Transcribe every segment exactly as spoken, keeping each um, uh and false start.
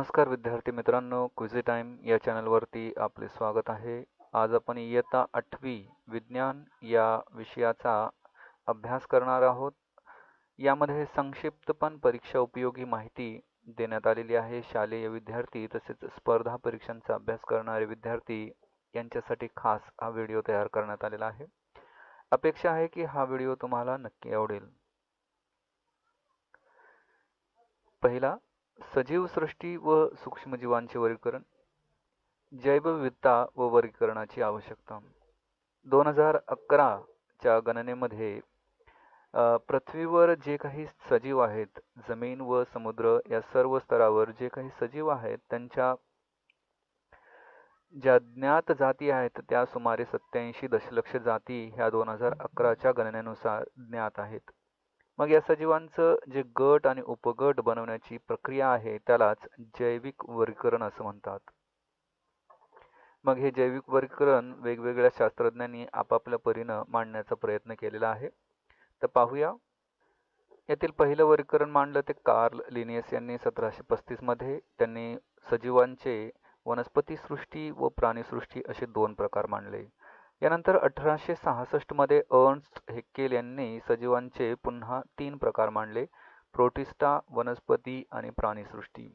नमस्कार विद्यार्थी मित्रांनो, क्विझी टाइम या चॅनलवरती आपले स्वागत आहे. आज आपण इयत्ता आठवी विज्ञान या विषयाचा अभ्यास करणार आहोत. यामध्ये संक्षिप्तपण परीक्षा उपयोगी माहिती देण्यात आलेली आहे. शालेय विद्यार्थी तसेच स्पर्धा परीक्षांचा अभ्यास करणारे विद्यार्थी यांच्यासाठी खास हा व्हिडिओ तयार करण्यात आलेला आहे. अपेक्षा आहे की हा व्हिडिओ तुम्हाला नक्की आवडेल. पहिला, सजीव सृष्टी व सूक्ष्मजीवांचे वर्गीकरण, जैवविविधता व वर्गीकरणाची आवश्यकता. दोन हजार अकराच्या गणनेमध्ये पृथ्वीवर जे काही सजीव आहेत, जमीन व समुद्र या सर्व स्तरावर जे काही सजीव आहेत त्यांच्या ज्या ज्ञात जाती आहेत त्या सुमारे सत्याऐंशी दशलक्ष जाती ह्या दोन हजार अकराच्या गणनेनुसार ज्ञात आहेत. मग या सजीवांचं जे गट आणि उपगट बनवण्याची प्रक्रिया आहे त्यालाच जैविक वर्गीकरण असं म्हणतात. मग हे जैविक वर्गीकरण वेगवेगळ्या शास्त्रज्ञांनी आपापल्या परीनं मांडण्याचा प्रयत्न केलेला आहे. तर पाहूया. यातील पहिलं वर्गीकरण मांडलं ते कार्ल लिनियस यांनी सतराशे पस्तीस मध्ये. त्यांनी सजीवांचे वनस्पती सृष्टी व प्राणीसृष्टी असे दोन प्रकार मांडले. यानंतर अठराशे सहासष्ट मध्ये अर्न्स्ट हेक्केल यांनी सजीवांचे पुन्हा तीन प्रकार मांडले: प्रोटिस्टा, वनस्पती आणि प्राणीसृष्टी.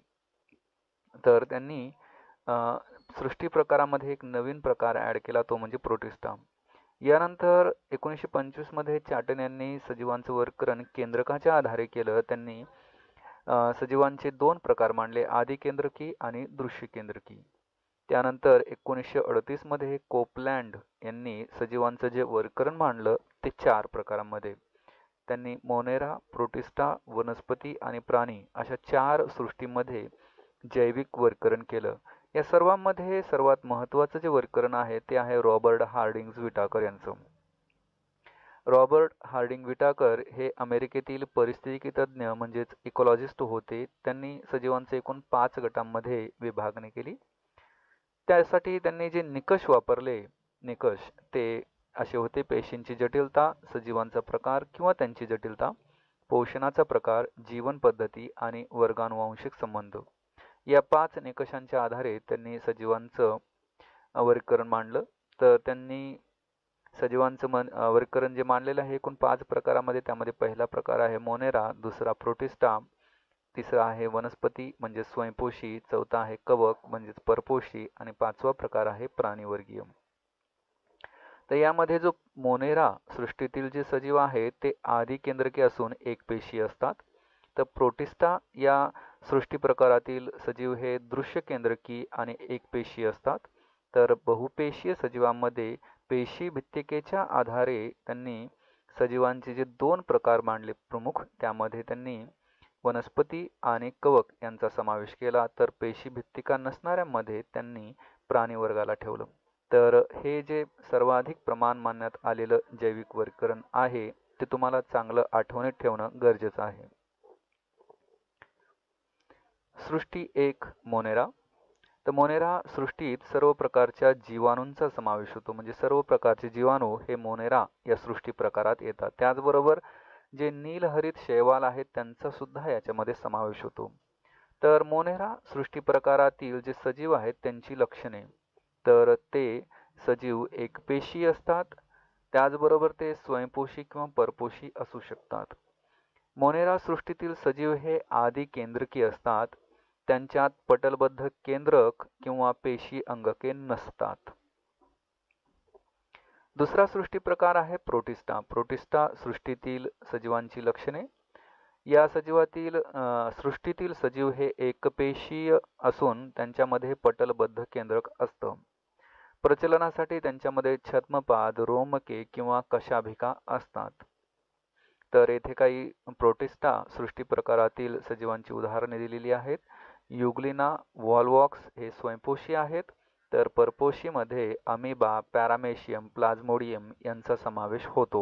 तर त्यांनी सृष्टी प्रकारामध्ये एक नवीन प्रकार ॲड केला, तो म्हणजे प्रोटिस्टा. यानंतर एकोणीसशे पंचवीस मध्ये चॅटन यांनी सजीवांचं वर्गीकरण केंद्रकाच्या आधारे केलं. त्यांनी सजीवांचे दोन प्रकार मांडले: आदी केंद्रकी आणि दृश्य केंद्रकी. त्यानंतर एकोणीसशे अडतीस मध्ये कोपलँड यांनी सजीवांचं जे वर्गीकरण मांडलं ते चार प्रकारांमध्ये. त्यांनी मोनेरा, प्रोटिस्टा, वनस्पती आणि प्राणी अशा चार सृष्टीमध्ये जैविक वर्गीकरण केलं. या सर्वांमध्ये सर्वात महत्त्वाचं जे वर्गीकरण आहे ते आहे रॉबर्ट हार्डिंग्ज विटाकर यांचं. रॉबर्ट हार्डिंग विटाकर हे अमेरिकेतील परिस्थितिकी तज्ज्ञ म्हणजेच इकॉलॉजिस्ट होते. त्यांनी सजीवांचे एकूण पाच गटांमध्ये विभागणी केली. त्यासाठी त्यांनी जे निकष वापरले निकष ते असे होते: पेशींची जटिलता, सजीवांचा प्रकार किंवा त्यांची जटिलता, पोषणाचा प्रकार, जीवन पद्धती आणि वर्गानुवांशिक संबंध. या पाच निकषांच्या आधारे त्यांनी सजीवांचं वर्गीकरण मांडलं. तर त्यांनी सजीवांचं मन वर्गीकरण जे मांडलेलं आहे एकूण पाच प्रकारामध्ये. त्यामध्ये पहिला प्रकार आहे मोनेरा, दुसरा प्रोटिस्टा, तिसरा आहे वनस्पती म्हणजे स्वयंपोषी, चौथा आहे कवक म्हणजेच परपोषी आणि पाचवा प्रकार आहे प्राणीवर्गीय. तर यामध्ये जो मोनेरा सृष्टीतील जे सजीव आहेत ते आदी केंद्रकी असून एक पेशी असतात. तर प्रोटिस्टा या सृष्टी प्रकारातील सजीव हे दृश्य केंद्रकी आणि एक पेशी असतात. तर बहुपेशीय सजीवांमध्ये पेशी भित्तिकेच्या आधारे त्यांनी सजीवांचे जे दोन प्रकार मांडले प्रमुख, त्यामध्ये त्यांनी वनस्पती आणि कवक यांचा समावेश केला. तर पेशी भित्तिका नसणाऱ्यांमध्ये त्यांनी प्राणीवर्गाला ठेवलं. तर हे जे सर्वाधिक प्रमाण मानण्यात आलेलं जैविक वर्गीकरण आहे ते तुम्हाला चांगलं आठवणीत ठेवणं गरजेचं आहे. सृष्टी एक, मोनेरा. तर मोनेरा सृष्टीत सर्व प्रकारच्या जीवाणूंचा समावेश होतो. म्हणजे सर्व प्रकारचे जीवाणू हे मोनेरा या सृष्टी प्रकारात येतात. त्याचबरोबर जे नीलहरित शैवाल आहेत त्यांचा सुद्धा याच्यामध्ये समावेश होतो. तर मोनेरा सृष्टी प्रकारातील जे सजीव आहेत त्यांची लक्षणे, तर ते सजीव एकपेशी असतात. त्याचबरोबर ते स्वयंपोषी किंवा परपोषी असू शकतात. मोनेरा सृष्टीतील सजीव हे आदी केंद्रकी असतात. त्यांच्यात पटलबद्ध केंद्रक किंवा पेशी अंगके नसतात. दुसरा सृष्टी प्रकार आहे प्रोटिस्टा. प्रोटिस्टा सृष्टीतील सजीवांची लक्षणे. या सजीवातील सृष्टीतील सजीव हे एकपेशीय असून त्यांच्यामध्ये पटलबद्ध केंद्रक असतं. प्रचलनासाठी त्यांच्यामध्ये छद्मपाद, रोमके किंवा कशाभिका असतात. तर येथे काही प्रोटिस्टा सृष्टी प्रकारातील सजीवांची उदाहरणे दिलेली आहेत. युग्लिना, वॉलवॉक्स हे स्वयंपोषी आहेत. तर परपोशीमध्ये अमिबा, पॅरामेशियम, प्लाझ्मोडियम यांचा समावेश होतो.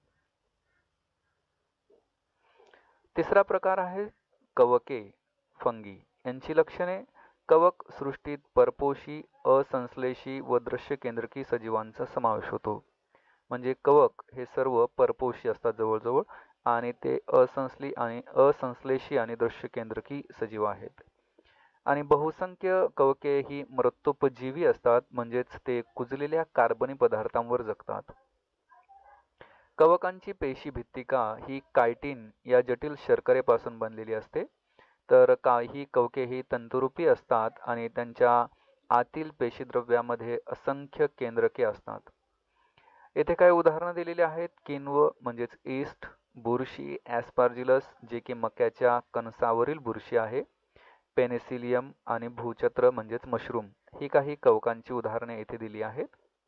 तिसरा प्रकार आहे कवके, फंगी. यांची लक्षणे. कवक सृष्टीत परपोषी, असंश्लेषी व दृश्य केंद्रकी सजीवांचा समावेश होतो. म्हणजे कवक हे सर्व परपोषी असतात जवळजवळ आणि ते असंश्ली आणि असंश्लेषी आणि दृश्य केंद्रकी सजीव आहेत. आणि बहुसंख्य कवके ही मृत्योपजीवी असतात, म्हणजेच ते कुजलेल्या कार्बनी पदार्थांवर जगतात. कवकांची पेशी भित्तिका ही कायटिन या जटिल शर्करेपासून बनलेली असते. तर काही कवके ही तंतुरूपी असतात आणि त्यांच्या आतील पेशीद्रव्यामध्ये असंख्य केंद्रके असतात. येथे काही उदाहरणं दिलेली आहेत. किण्व म्हणजेच ईस्ट, बुरशी ॲस्पार्जिलस जे की मक्याच्या कणसावरील बुरशी आहे, पेनिसिलियम आणि भूछत्र म्हणजेच मशरूम ही काही कवकांची उदाहरणे येथे दिली आहेत.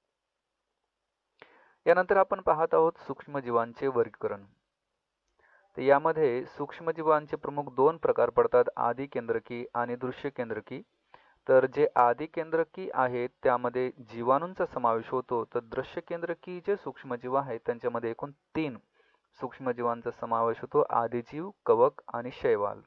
यानंतर आपण पाहत आहोत सूक्ष्मजीवांचे वर्गीकरण. तर यामध्ये सूक्ष्मजीवांचे प्रमुख दोन प्रकार पडतात, आदी केंद्रकी आणि दृश्य केंद्रकी. तर जे आदी केंद्रकी आहेत त्यामध्ये जीवाणूंचा समावेश होतो, तर दृश्य केंद्रकी जे सूक्ष्मजीव आहेत त्यांच्यामध्ये एकूण तीन सूक्ष्मजीवांचा समावेश होतो, आदिजीव, कवक आणि शैवाल.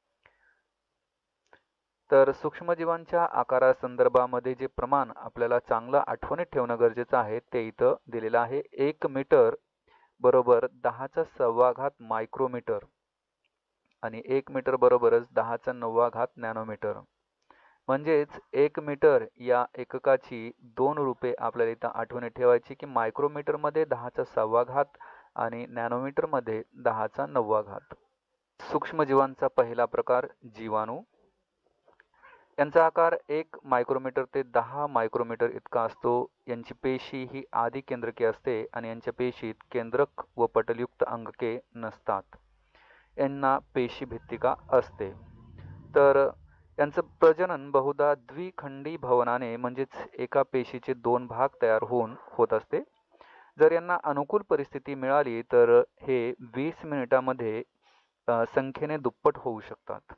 तर सूक्ष्मजीवांच्या आकारासंदर्भामध्ये जे प्रमाण आपल्याला चांगलं आठवणीत ठेवणं गरजेचं आहे ते इथं दिलेलं आहे. एक मीटर बरोबर दहाचा सव्वा घात मायक्रोमीटर आणि एक मीटर बरोबरच दहाचा नववा घात नॅनोमीटर. म्हणजेच एक मीटर या एककाची दोन रूपे आपल्याला इथं आठवणीत ठेवायची की मायक्रोमीटरमध्ये दहाचा सहावा घात आणि नॅनोमीटरमध्ये दहाचा नववा घात. सूक्ष्मजीवांचा पहिला प्रकार जीवाणू. यांचा आकार एक मायक्रोमीटर ते दहा मायक्रोमीटर इतका असतो. यांची पेशी ही आदी केंद्रके असते आणि यांच्या पेशीत केंद्रक व पटलयुक्त अंगके नसतात. यांना पेशी भित्तिका असते. तर यांचं प्रजनन बहुधा द्विखंडी भवनाने म्हणजेच एका पेशीचे दोन भाग तयार होऊन होत असते. जर यांना अनुकूल परिस्थिती मिळाली तर हे वीस मिनिटामध्ये संख्येने दुप्पट होऊ शकतात.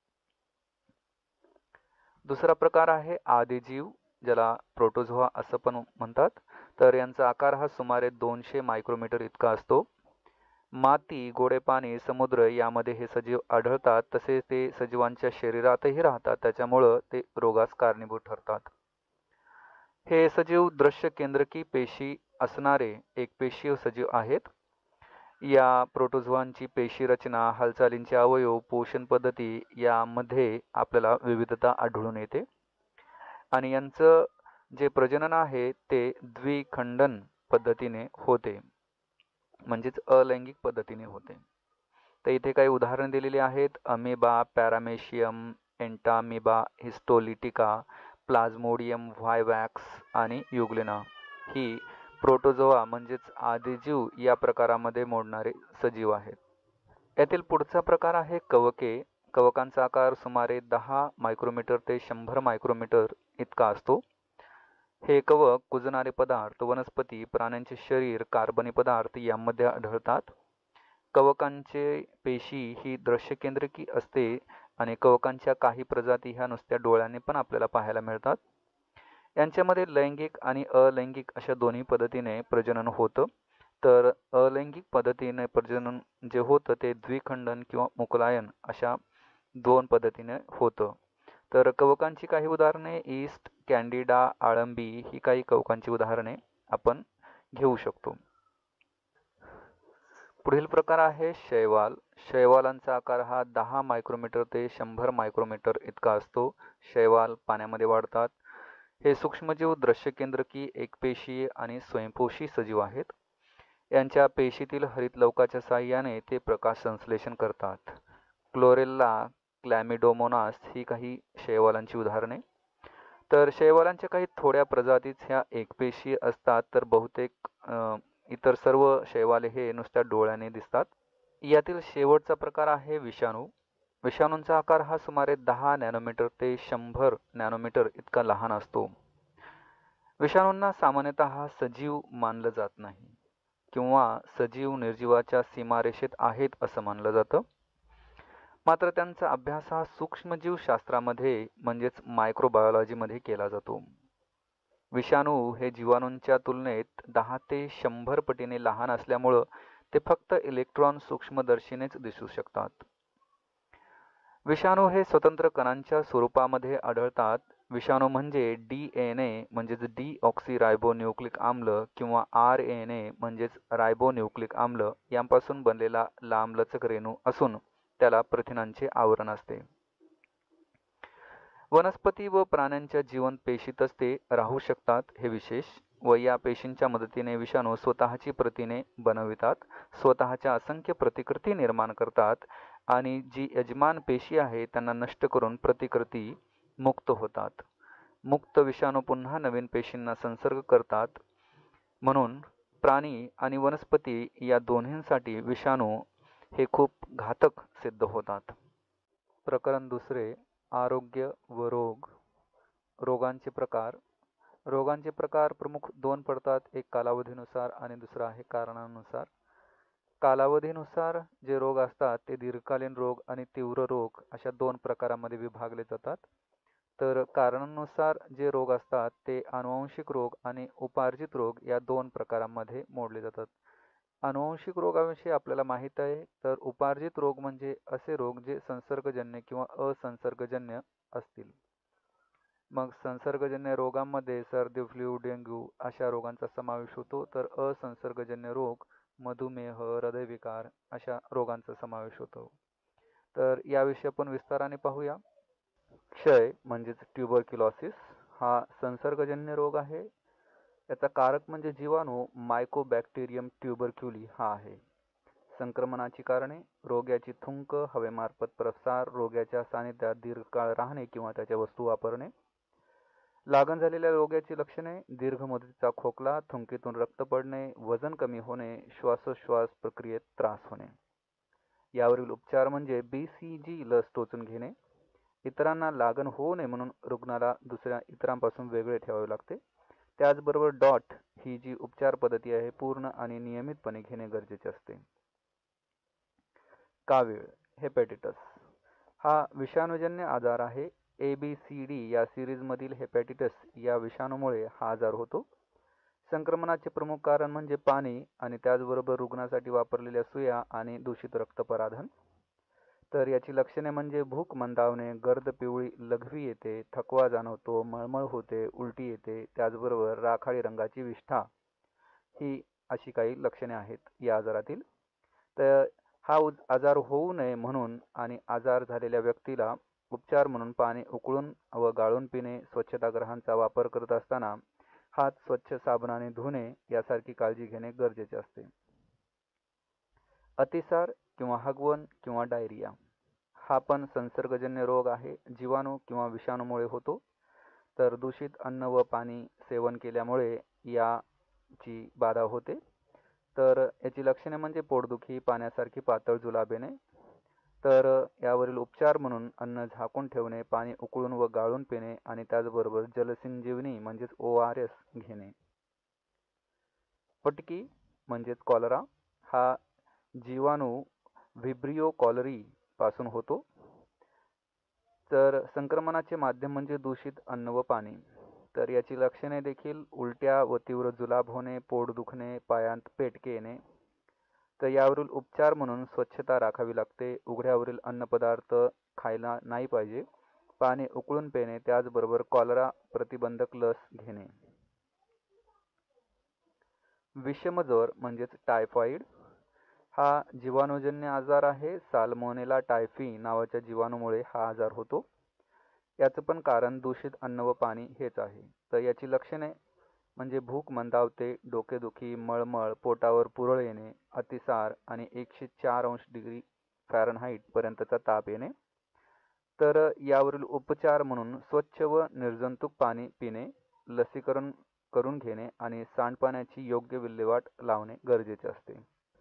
दुसरा प्रकार आहे आदिजीव, ज्याला प्रोटोझोआ असं पण म्हणतात. तर यांचा आकार हा सुमारे दोनशे मायक्रोमीटर इतका असतो. माती, गोडे पाणी, समुद्र यामध्ये हे सजीव आढळतात. तसेच ते सजीवांच्या शरीरातही राहतात, त्याच्यामुळं ते रोगास कारणीभूत ठरतात. हे सजीव दृश्य केंद्रकी पेशी असणारे एकपेशीय सजीव आहेत. या प्रोटोझोआंची पेशी रचना, हालचालींचे अवयव, पोषण पद्धती यामध्ये आपल्याला विविधता आढळून येते. आणि यांचं जे प्रजनन आहे ते द्विखंडन पद्धतीने होते, म्हणजेच अलैंगिक पद्धतीने होते. तर इथे काही उदाहरण दिलेली आहेत. Amoeba, paramecium, Entamoeba, histolytica, Plasmodium vivax आणि युग्लिना ही प्रोटोझोआ म्हणजेच आदिजीव या प्रकारामध्ये मोडणारे सजीव आहेत. यातील पुढचा प्रकार आहे कवके. कवकांचा आकार सुमारे दहा मायक्रोमीटर ते शंभर मायक्रोमीटर इतका असतो. हे कवक कुजणारे पदार्थ, वनस्पती, प्राण्यांचे शरीर, कार्बनी पदार्थ यामध्ये आढळतात. कवकांचे पेशी ही दृश्य केंद्रकी असते आणि कवकांच्या काही प्रजाती ह्या नुसत्या डोळ्यांनी पण आपल्याला पाहायला मिळतात. यांच्यामध्ये लैंगिक आणि अलैंगिक अशा दोन्ही पद्धतीने प्रजनन होतं. तर अलैंगिक पद्धतीने प्रजनन जे होतं ते द्विखंडन किंवा मुकुलायन अशा दोन पद्धतीने होतं. तर कवकांची काही उदाहरणे ईस्ट, कॅन्डिडा, आळंबी ही काही कवकांची उदाहरणे आपण घेऊ शकतो. पुढील प्रकार आहे शैवाल. शैवालांचा आकार हा दहा मायक्रोमीटर ते शंभर मायक्रोमीटर इतका असतो. शैवाल पाण्यामध्ये वाढतात. हे सूक्ष्मजीव दृश्य केंद्रकी, एकपेशीय आणि स्वयंपोषी सजीव आहेत. यांच्या पेशीतील हरितलवकाच्या साहाय्याने ते प्रकाश संश्लेषण करतात. क्लोरेल्ला, क्लॅमिडोमोनास ही काही शैवालांची उदाहरणे. तर शैवालांच्या काही थोड्या प्रजातीच ह्या एकपेशीय असतात, तर बहुतेक इतर सर्व शैवाले हे नुसत्या डोळ्याने दिसतात. यातील शेवटचा प्रकार आहे विषाणू. विषाणूंचा आकार हा सुमारे दहा नॅनोमीटर ते शंभर नॅनोमीटर इतका लहान असतो. विषाणूंना सामान्यतः सजीव मानलं जात नाही किंवा सजीव निर्जीवाच्या सीमारेषेत आहेत असं मानलं जातं. मात्र त्यांचा अभ्यास हा सूक्ष्मजीवशास्त्रामध्ये म्हणजेच मायक्रोबायोलॉजीमध्ये केला जातो. विषाणू हे जीवाणूंच्या तुलनेत दहा ते शंभर पटीने लहान असल्यामुळं ते फक्त इलेक्ट्रॉन सूक्ष्मदर्शीनेच दिसू शकतात. विषाणू हे स्वतंत्र कणांच्या स्वरूपामध्ये आढळतात. विषाणू म्हणजे डी एन ए म्हणजेच डी ऑक्सिरायबोन्यूक्लिक आम्ल किंवा आर एन ए म्हणजेच रायबोन्यूक्लिक आम्ल यांपासून बनलेला लांबलचक रेणू असून त्याला प्रथिनांचे आवरण असते. वनस्पती व प्राण्यांच्या जिवंत पेशीतच ते राहू शकतात हे विशेष. व या पेशींच्या मदतीने विषाणू स्वतःची प्रथिने बनवितात, स्वतःच्या असंख्य प्रतिकृती निर्माण करतात आणि जी यजमान पेशी आहे त्यांना नष्ट करून प्रतिकृती मुक्त होतात. मुक्त विषाणू पुन्हा नवीन पेशींना संसर्ग करतात. म्हणून प्राणी आणि वनस्पती या दोन्हींसाठी विषाणू हे खूप घातक सिद्ध होतात. प्रकरण दुसरे, आरोग्य व रोग. रोगांचे प्रकार. रोगांचे प्रकार प्रमुख दोन पडतात, एक कालावधीनुसार आणि दुसरा आहे कारणानुसार. कालावधीनुसार जे रोग असतात ते दीर्घकालीन रोग आणि तीव्र रोग अशा दोन प्रकारांमध्ये विभागले जातात. तर कारणानुसार जे रोग असतात ते आनुवंशिक रोग आणि उपार्जित रोग या दोन प्रकारांमध्ये मोडले जातात. आनुवंशिक रोगाविषयी आपल्याला माहीत आहे, तर उपार्जित रोग म्हणजे असे रोग जे संसर्गजन्य किंवा असंसर्गजन्य असतील. मग संसर्गजन्य रोगांमध्ये सर्दी, फ्लू, डेंग्यू अशा रोगांचा समावेश होतो. तर असंसर्गजन्य रोग मधुमेह, हृदयविकार अशा रोगांचा समावेश होतो. तर याविषयी आपण विस्ताराने पाहूया. क्षय म्हणजेच ट्युबरक्युलोसिस हा संसर्गजन्य रोग आहे. याचा कारक म्हणजे जीवाणू मायकोबॅक्टेरियम ट्युबरक्युली हा आहे. संक्रमणाची कारणे: रोग्याची थुंक, हवेमार्फत प्रसार, रोग्याच्या सानिध्यात दीर्घकाळ राहणे किंवा त्याच्या वस्तू वापरणे. लागण झालेल्या रोगाची लक्षणे: दीर्घ मुदतीचा खोकला, थुंकीतून रक्त पडणे, वजन कमी होणे, श्वासोच्छ्वास प्रक्रियेत त्रास होणे. यावरील उपचार म्हणजे बी सी जी लस टोचून घेणे. इतरांना लागण होऊ नये म्हणून रुग्णाला दुसऱ्या इतरांपासून वेगळे ठेवावे लागते. त्याचबरोबर डॉट ही जी उपचार पद्धती आहे पूर्ण आणि नियमितपणे घेणे गरजेचे असते. कावीळ हेपॅटिटस हा विषाणूजन्य आजार आहे. ए बी सी डी या सिरीजमधील हेपॅटिटस या विषाणूमुळे हा आजार होतो. संक्रमणाचे प्रमुख कारण म्हणजे पाणी आणि त्याचबरोबर रुग्णासाठी वापरलेल्या सुया आणि दूषित रक्तपराधन. तर याची लक्षणे म्हणजे भूक मंदावणे, गर्द पिवळी लघवी येते, थकवा जाणवतो, मळमळ होते, उलटी येते, त्याचबरोबर राखाडी रंगाची विष्ठा ही अशी काही लक्षणे आहेत या आजारातील. तर हा आजार होऊ नये म्हणून आणि आजार झालेल्या व्यक्तीला उपचार म्हणून पाणी उकळून व गाळून पिणे, स्वच्छतागृहांचा वापर करत असताना हात स्वच्छ साबणाने धुणे यासारखी काळजी घेणे गरजेचे असते. अतिसार किंवा हगवण किंवा डायरिया हा पण संसर्गजन्य रोग आहे. जीवाणू किंवा विषाणूमुळे होतो. तर दूषित अन्न व पाणी सेवन केल्यामुळे याची बाधा होते. तर याची लक्षणे म्हणजे पोटदुखी, पाण्यासारखी पातळ जुलाब येणे. तर यावरील उपचार म्हणून अन्न झाकून ठेवणे, पाणी उकळून व गाळून पिणे आणि त्याचबरोबर जलसंजीवनी म्हणजेच ओ आर एस घेणे. फटकी म्हणजेच कॉलरा हा जीवाणू व्हिब्रिओ कॉलरी पासून होतो. तर संक्रमणाचे माध्यम म्हणजे दूषित अन्न व पाणी. तर याची लक्षणे देखील उलट्या व तीव्र जुलाब होणे, पोट दुखणे, पायांत पेटके येणे. तर यावरील उपचार म्हणून स्वच्छता राखावी लागते. उघड्यावरील अन्नपदार्थ खायला नाही पाहिजे. पाणी उकळून पिणे, त्याचबरोबर कॉलरा प्रतिबंधक लस घेणे. विषमज्वर म्हणजेच टायफॉइड हा जीवाणूजन्य आजार आहे. साल्मोनेला टायफी नावाच्या जीवाणूमुळे हा आजार होतो. याचं पण कारण दूषित अन्न व पाणी हेच आहे. तर याची लक्षणे म्हणजे भूक मंदावते, डोकेदुखी, मळमळ, पोटावर पुरळ येणे, अतिसार आणि एकशे चार अंश डिग्री फॅरनहाईट पर्यंतचा ताप येणे. तर यावरील उपचार म्हणून स्वच्छ व निर्जंतुक पाणी पिणे, लसीकरण करून घेणे आणि सांडपाण्याची योग्य विल्हेवाट लावणे गरजेचे असते.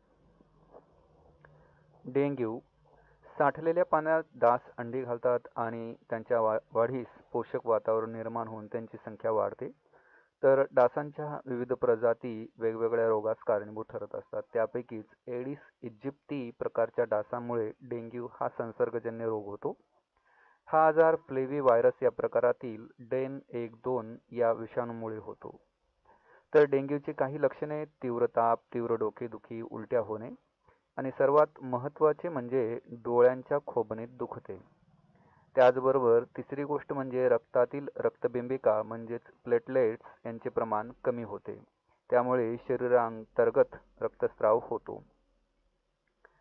डेंग्यू साठलेल्या पाण्यात डास अंडी घालतात आणि त्यांच्या वा वाढीस पोषक वातावरण निर्माण होऊन त्यांची संख्या वाढते. तर डासांच्या विविध प्रजाती वेगवेगळ्या रोगास कारणीभूत ठरत असतात. त्यापैकीच एडिस इजिप्ती प्रकारच्या डासांमुळे डेंग्यू हा संसर्गजन्य रोग होतो. हा आजार फ्लेवी व्हायरस या प्रकारातील डेन एक दोन या विषाणूमुळे होतो. तर डेंग्यूची काही लक्षणे: तीव्र ताप, तीव्र डोकेदुखी, उलट्या होणे आणि सर्वात महत्त्वाचे म्हणजे डोळ्यांच्या खोबणीत दुखते. त्याचबरोबर तिसरी गोष्ट म्हणजे रक्तातील रक्तबिंबिका म्हणजेच प्लेटलेट्स यांचे प्रमाण कमी होते. त्यामुळे शरीरांतर्गत रक्तस्राव होतो.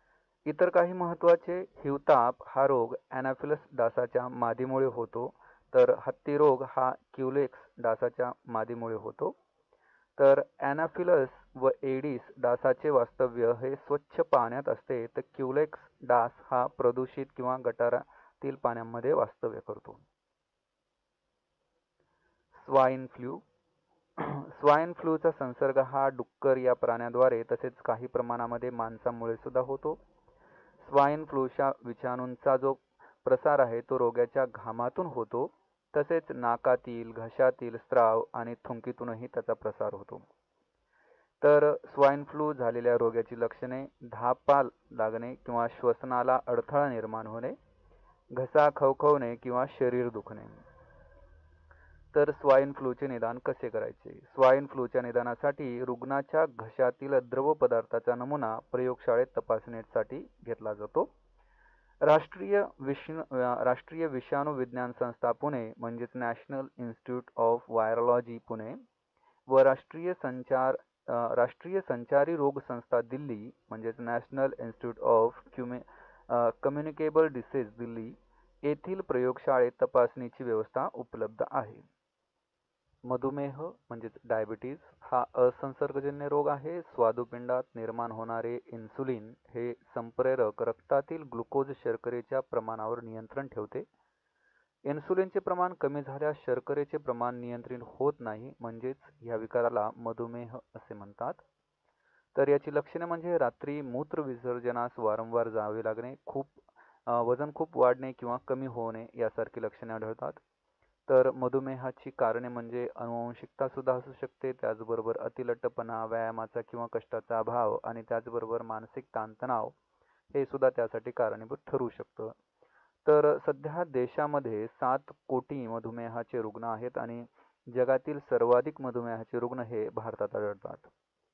इतर काही महत्त्वाचे: हिवताप हा रोग ॲनाफिलस डासाच्या मादीमुळे होतो. तर हत्ती रोग हा क्युलेक्स डासाच्या मादीमुळे होतो. तर ॲनाफिलस व एडिस डासाचे वास्तव्य हे स्वच्छ पाण्यात असते, तर क्युलेक्स डास हा प्रदूषित किंवा गटारातील पाण्यामध्ये वास्तव्य करतो. Swine flu. स्वाईन फ्लूचा संसर्ग हा डुक्कर या प्राण्याद्वारे तसेच काही प्रमाणामध्ये माणसामुळे सुद्धा होतो. स्वाईन फ्लूच्या विषाणूंचा जो प्रसार आहे तो रोग्याच्या घामातून होतो, तसेच नाकातील, घशातील स्राव आणि थुंकीतूनही त्याचा प्रसार होतो. तर स्वाईन फ्लू झालेल्या रोग्याची लक्षणे धापा लागणे किंवा श्वसनाला अडथळा निर्माण होणे, घसा खवखवणे किंवा शरीर दुखणे. तर स्वाईन फ्लूचे निदान कसे करायचे? स्वाईन फ्लूच्या निदानासाठी रुग्णाच्या घशातील द्रव पदार्थाचा नमुना प्रयोगशाळेत तपासणीसाठी घेतला जातो. राष्ट्रीय विष्णू राष्ट्रीय विषाणू विज्ञान संस्था पुणे म्हणजेच national institute of virology Pune व राष्ट्रीय संचार राष्ट्रीय संचारी रोग संस्था दिल्ली म्हणजेच नॅशनल इन्स्टिट्यूट ऑफ क्युमे कम्युनिकेबल डिसीज दिल्ली येथील प्रयोगशाळेत तपासणीची व्यवस्था उपलब्ध आहे. मधुमेह म्हणजेच डायबिटीज हा असंसर्गजन्य रोग आहे. स्वादुपिंडात निर्माण होणारे इन्सुलिन हे संप्रेरक रक्तातील ग्लुकोज शर्करेच्या प्रमाणावर नियंत्रण ठेवते. इन्सुलिनचे प्रमाण कमी झाल्यास शर्करेचे प्रमाण नियंत्रित होत नाही, म्हणजेच या विकाराला मधुमेह असे म्हणतात. तर याची लक्षणे म्हणजे रात्री मूत्र विसर्जनास वारंवार जावे लागणे, खूप वजन खूप वाढणे किंवा कमी होणे यासारखी लक्षणे आढळतात. तर मधुमेहाची कारणे म्हणजे अनुवंशिकता सुद्धा असू शकते, त्याचबरोबर अतिलठ्ठपणा, व्यायामाचा किंवा कष्टाचा अभाव आणि त्याचबरोबर मानसिक ताणतणाव हे सुद्धा त्यासाठी कारणीभूत ठरू शकतं. तर सध्या देशामध्ये सात कोटी मधुमेहाचे रुग्ण आहेत आणि जगातील सर्वाधिक मधुमेहाचे रुग्ण हे भारतात आढळतात.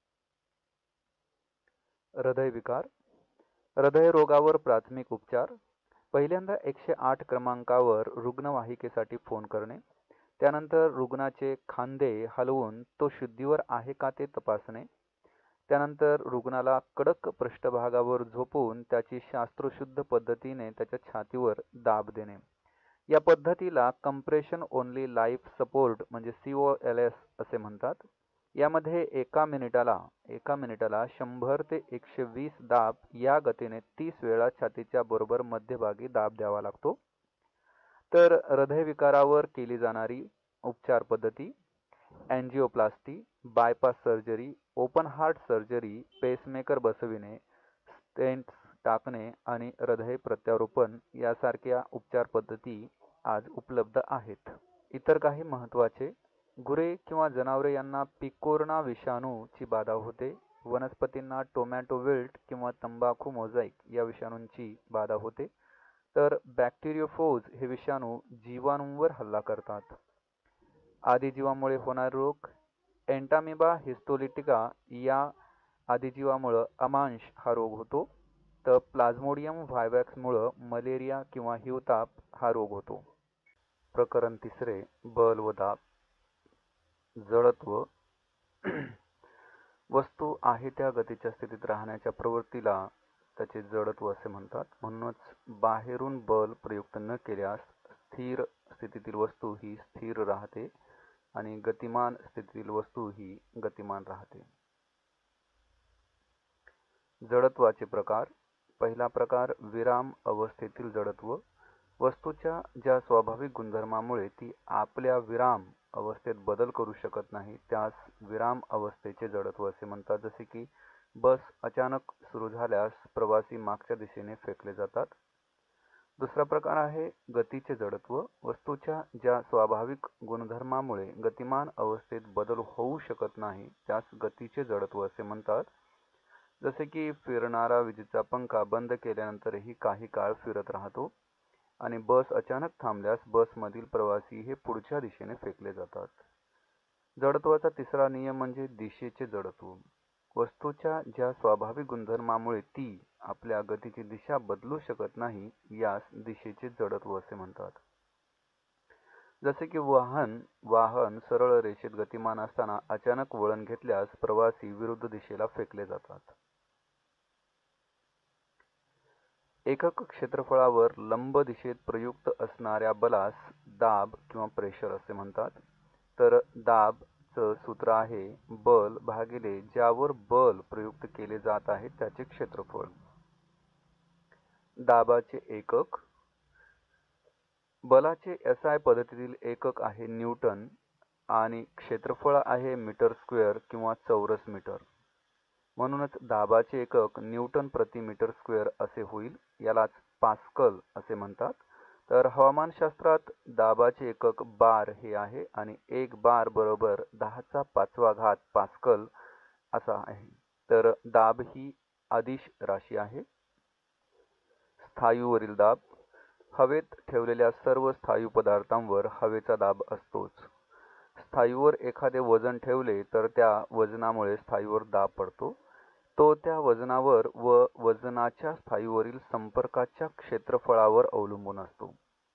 हृदयविकार. हृदयरोगावर प्राथमिक उपचार. पहिल्यांदा एकशे आठ क्रमांकावर रुग्णवाहिकेसाठी फोन करणे, त्यानंतर रुग्णाचे खांदे हलवून तो शुद्धीवर आहे का ते तपासणे, त्यानंतर रुग्णाला कडक पृष्ठभागावर झोपवून त्याची शास्त्रशुद्ध पद्धतीने त्याच्या छातीवर दाब देणे. या पद्धतीला कंप्रेशन ओनली लाईफ सपोर्ट म्हणजे सी ओ एल एस असे म्हणतात. यामध्ये एका मिनिटाला एका मिनिटाला शंभर ते एकशे वीस दाब या गतीने तीस वेळा छातीच्या बरोबर मध्यभागी दाब द्यावा लागतो. तर हृदयविकारावर केली जाणारी उपचार पद्धती angioplasty, bypass surgery, open heart surgery, pacemaker बसविणे, स्टेंट्स टाकणे आणि हृदय प्रत्यारोपण यासारख्या उपचार पद्धती आज उपलब्ध आहेत. इतर काही महत्त्वाचे: गुरे किंवा जनावरे यांना पिकोरना विषाणूची बाधा होते. वनस्पतींना टोमॅटो विल्ट किंवा तंबाखू मोझॅइक या विषाणूंची बाधा होते. तर बॅक्टेरियोफोज हे विषाणू जीवाणूंवर हल्ला करतात. आदिजीवामुळे होणारे रोग एंटामिबा हिस्टोलिटिका या आदिजीवामुळे अमांश हा रोग होतो. तर प्लाझ्मोडियम व्हायवॅक्समुळे मलेरिया किंवा हिवताप हा रोग होतो. प्रकरण तिसरे बल व दाब. जडत्व. वस्तू आहे त्या गतीच्या स्थितीत राहण्याच्या प्रवृत्तीला त्याचे जडत्व असे म्हणतात. म्हणूनच बाहेरून बल प्रयुक्त न केल्यास स्थिर स्थितीतील वस्तू ही स्थिर राहते आणि गतिमान स्थितीतील वस्तू ही गतिमान राहते. जडत्वाचे प्रकार. पहिला प्रकार विराम अवस्थेतील जडत्व. वस्तूच्या ज्या स्वाभाविक गुणधर्मामुळे ती आपल्या विराम अवस्थेत बदल करू शकत नाही त्यास विराम अवस्थेचे जडत्व असे म्हणतात. जसे की बस अचानक सुरू झाल्यास प्रवासी मागच्या दिशेने फेकले जातात. दुसरा प्रकार आहे गतीचे जडत्व. वस्तूच्या ज्या स्वाभाविक गुणधर्मामुळे गतिमान अवस्थेत बदल होऊ शकत नाही त्यास गतीचे जडत्व असे म्हणतात. जसे की फिरणारा विजेचा पंखा बंद केल्यानंतरही काही काळ फिरत राहतो आणि बस अचानक थांबल्यास बसमधील प्रवासी हे पुढच्या दिशेने फेकले जातात. जडत्वाचा तिसरा नियम म्हणजे दिशेचे जडत्व. वस्तूच्या ज्या स्वाभाविक गुणधर्मामुळे ती आपल्या गतीची दिशा बदलू शकत नाही यास दिशेचे जडत्व असे म्हणतात. जसे की वाहन वाहन सरळ रेषेत गतिमान असताना अचानक वळण घेतल्यास प्रवासी विरुद्ध दिशेला फेकले जातात. एकक क्षेत्रफळावर लंब दिशेत प्रयुक्त असणाऱ्या बलास दाब किंवा प्रेशर असे म्हणतात. तर दाबचं सूत्र आहे बल भागिले ज्यावर बल प्रयुक्त केले जात आहे त्याचे क्षेत्रफळ. दाबाचे एकक. बलाचे एस आय पद्धतीतील एकक आहे न्यूटन आणि क्षेत्रफळ आहे मीटर स्क्वेअर किंवा चौरस मीटर. म्हणूनच दाबाचे एकक न्यूटन प्रति मीटर स्क्वेअर असे होईल. यालाच पास्कल असे म्हणतात. तर हवामानशास्त्रात दाबाचे एकक बार हे आहे आणि एक बार बरोबर दहाचा पाचवा घात पास्कल असा आहे. तर दाब ही अदिश राशी आहे. स्थायूवरील दाब. हवेत ठेवलेल्या सर्व स्थायू पदार्थांवर हवेचा दाब असतोच. स्थायूवर एखादे वजन ठेवले तर त्या वजनामुळे स्थायूवर दाब पडतो. तो त्या वजनावर व वजनाच्या स्थायूवरील संपर्काच्या क्षेत्रफळावर अवलंबून असतो.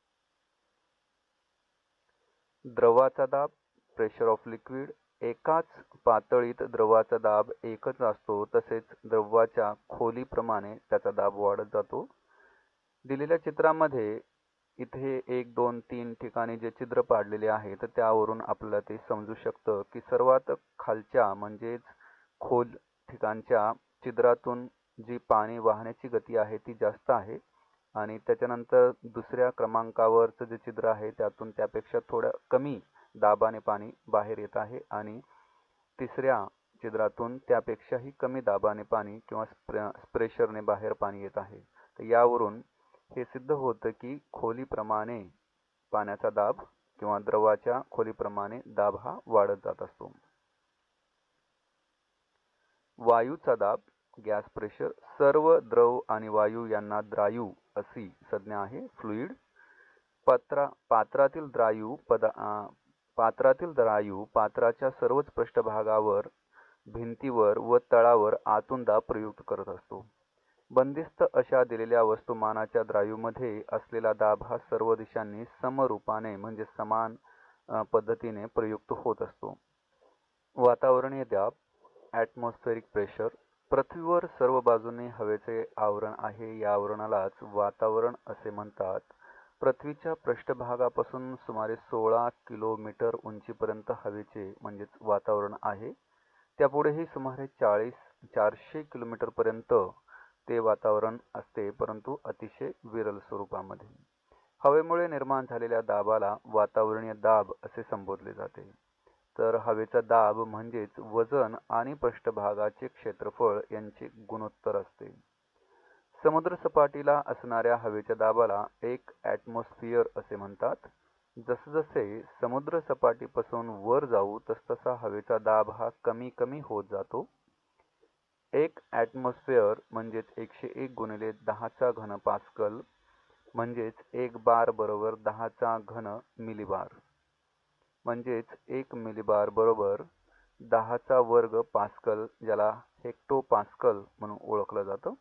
द्रवाचा दाब. Pressure of liquid. एकाच पातळीत द्रवाचा दाब एकच असतो, तसेच द्रवाच्या खोलीप्रमाणे त्याचा दाब वाढत जातो. दिलेल्या चित्रामध्ये इथे एक दोन तीन ठिकाणी जे छिद्र पाडलेले आहे तर त्यावरून आपल्याला ते समजू शकतं की सर्वात खालच्या म्हणजेच खोल ठिकाणच्या छिद्रातून जी पाणी वाहण्याची गती आहे ती जास्त आहे आणि त्याच्यानंतर दुसऱ्या क्रमांकावरचं जे छिद्र आहे त्यातून त्यापेक्षा थोड्या कमी दाबाने पाणी बाहेर येत आहे आणि तिसऱ्या छिद्रातून त्यापेक्षाही कमी दाबाने पाणी किंवा प्रेशरने बाहेर पाणी येत आहे. तर यावरून हे सिद्ध होतं की खोलीप्रमाणे पाण्याचा दाब किंवा द्रवाच्या खोलीप्रमाणे दाब हा वाढत जात असतो. वायूचा दाब. Gas pressure. सर्व द्रव आणि वायू यांना द्रायू अशी संज्ञा आहे. फ्लुइड. पात्रा पात्रातील द्रायू पदा पात्रातील द्रायू पात्राच्या सर्वच पृष्ठभागावर, भिंतीवर व तळावर आतून दाब प्रयुक्त करत असतो. बंदिस्त अशा दिलेल्या वस्तुमानाच्या द्रायूमध्ये असलेला दाब हा सर्व दिशांनी समरूपाने म्हणजे समान पद्धतीने प्रयुक्त होत असतो. वातावरणीय दाब. Atmospheric pressure. पृथ्वीवर सर्व बाजूने हवेचे आवरण आहे. या आवरणालाच वातावरण असे म्हणतात. पृथ्वीच्या पृष्ठभागापासून सुमारे सोळा किलोमीटर उंचीपर्यंत हवेचे म्हणजेच वातावरण आहे. त्यापुढेही सुमारे चाळीस चारशे किलोमीटर पर्यंत ते वातावरण असते, परंतु अतिशय विरल स्वरूपामध्ये. हवेमुळे निर्माण झालेल्या दाबाला वातावरणीय दाब असे संबोधले जाते. तर हवेचा दाब म्हणजेच वजन आणि पृष्ठभागाचे क्षेत्रफळ यांचे गुणोत्तर असते. समुद्रसपाटीला असणाऱ्या हवेच्या दाबाला एक ॲटमॉस्फिअर असे म्हणतात. जसजसे समुद्र सपाटीपासून वर जाऊ तसतसा हवेचा दाब हा कमी कमी होत जातो. एक ॲटमॉस्फिअर म्हणजेच एकशे एक गुणिले दहाचा घन पास्कल म्हणजेच एक बार बरोबर दहाचा घन मिलीबार म्हणजेच एक मिलीबार बरोबर दहाचा वर्ग पास्कल, ज्याला हेक्टो पास्कल म्हणून ओळखलं जातं.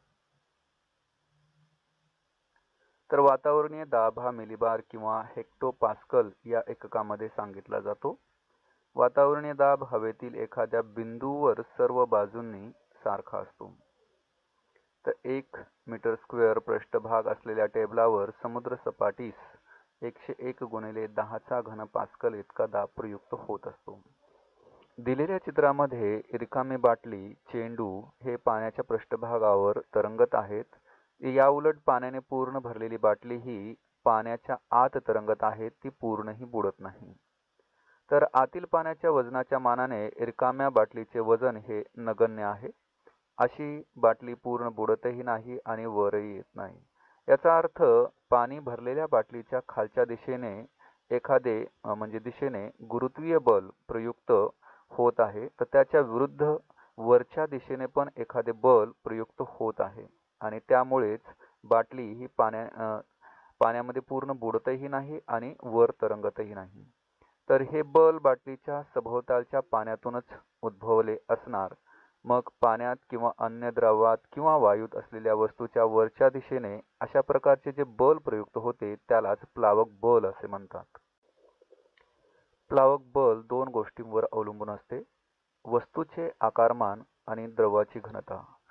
तर वातावरणीय दाब हा मिलीबार किंवा हेक्टो पास्कल या एककामध्ये सांगितला जातो. वातावरणीय दाब हवेतील एखाद्या बिंदूवर सर्व बाजूंनी सारखा असतो. तर एक मीटर स्क्वेअर पृष्ठभाग असलेल्या टेबलावर समुद्र सपाटीस एकशे एक गुणिले दहाचा घन पास्कल इतका दाब प्रयुक्त होत असतो. दिलेल्या चित्रामध्ये रिकामी बाटली, चेंडू हे पाण्याच्या पृष्ठभागावर तरंगत आहेत. या उलट पाण्याने पूर्ण भरलेली बाटली ही पाण्याच्या आत तरंगत आहे, ती पूर्णही बुडत नाही. तर आतील पाण्याच्या वजनाच्या मानाने रिकाम्या बाटलीचे वजन हे नगण्य आहे. अशी बाटली पूर्ण बुडतही नाही आणि वरही येत नाही. याचा अर्थ पाणी भरलेल्या बाटलीच्या खालच्या दिशेने एखादे म्हणजे दिशेने गुरुत्वीय बल प्रयुक्त होत आहे, तर त्याच्या विरुद्ध वरच्या दिशेने पण एखादे बल प्रयुक्त होत आहे आणि त्यामुळेच बाटली ही पाण्या पाण्यामध्ये पूर्ण बुडतही नाही आणि वर तरंगतही नाही. तर हे बल बाटलीच्या सभोवतालच्या पाण्यातूनच उद्भवले असणार. मग पाण्यात किंवा अन्य द्रवात किंवा वायूत असलेल्या वस्तूच्या वरच्या दिशेने अशा प्रकारचे जे बल प्रयुक्त होते त्यालाच प्लावक बल असे म्हणतात. प्लावक बल दोन गोष्टींवर अवलंबून असते: वस्तूचे आकारमान आणि द्रवाची घनता.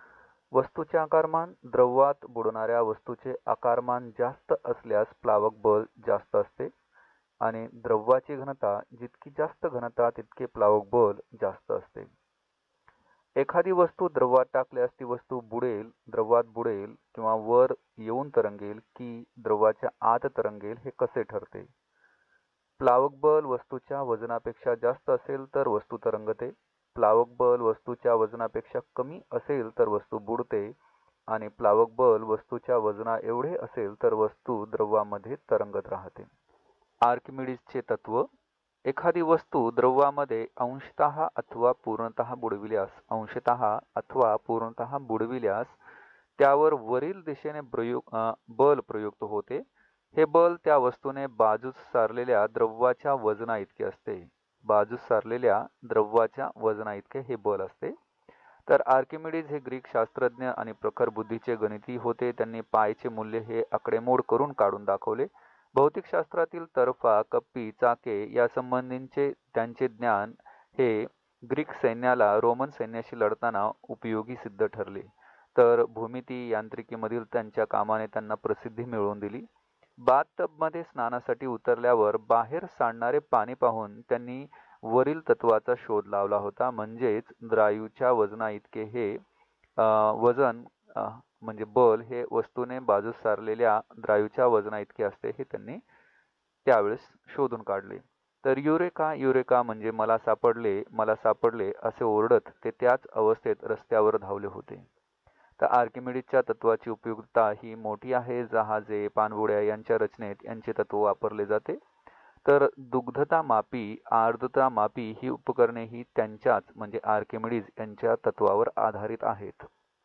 वस्तूचे आकारमान द्रव्यात बुडणाऱ्या वस्तूचे आकारमान जास्त असल्यास प्लावक बल जास्त असते आणि द्रव्याची घनता जितकी जास्त घनता तितके प्लावक बल जास्त असते. एखादी वस्तू द्रवात टाकल्यास ती वस्तू बुडेल, द्रवात बुडेल किंवा वर येऊन तरंगेल की द्रवाच्या आत तरंगेल हे कसे ठरते? प्लावक बल वस्तूच्या वजनापेक्षा जास्त असेल तर वस्तू तरंगते. प्लावक बल वस्तूच्या वजनापेक्षा कमी असेल तर वस्तू बुडते आणि प्लावक बल वस्तूच्या वजना एवढे असेल तर वस्तू द्रवामध्ये तरंगत राहते. आर्किमिडीजचे तत्व. एखादी वस्तू द्रवामध्ये अंशतः अथवा पूर्णतः बुडविल्यास अंशतः अथवा पूर्णतः बुडविल्यास त्यावर वरील दिशेने प्रयोग बल प्रयुक्त होते. हे बल त्या वस्तूने बाजूस सारलेल्या द्रव्याच्या वजना इतके असते. बाजूस सारलेल्या द्रव्याच्या वजना इतके हे बल असते. तर आर्किमिडीज हे ग्रीक शास्त्रज्ञ आणि प्रखर बुद्धीचे गणिती होते. त्यांनी पायचे मूल्य हे आकडेमोड करून काढून दाखवले. भौतिकशास्त्रातील तरफा, कप्पी, चाके या संबंधींचे त्यांचे ज्ञान हे ग्रीक सैन्याला रोमन सैन्याशी लढताना उपयोगी सिद्ध ठरले. तर भूमिती यांत्रिकीमधील त्यांच्या कामाने त्यांना प्रसिद्धी मिळवून दिली. बाथटबमध्ये स्नानासाठी उतरल्यावर बाहेर सांडणारे पाणी पाहून त्यांनी वरील तत्वाचा शोध लावला होता. म्हणजेच द्रायूच्या वजना इतके हे वजन म्हणजे बल हे वस्तूने बाजूस सारलेल्या द्रायूच्या वजना इतके असते हे त्यांनी त्यावेळेस शोधून काढले. तर युरेका युरेका म्हणजे मला सापडले मला सापडले असे ओरडत ते त्याच अवस्थेत रस्त्यावर धावले होते. तर आर्किमिडीजच्या तत्वाची उपयुक्तता ही मोठी आहे. जहाजे, पाणबुड्या यांच्या रचनेत यांचे तत्व वापरले जाते. तर दुग्धता मापी, आर्द्रता मापी ही उपकरणे ही त्यांच्याच म्हणजे आर्किमिडीज यांच्या तत्वावर आधारित आहेत.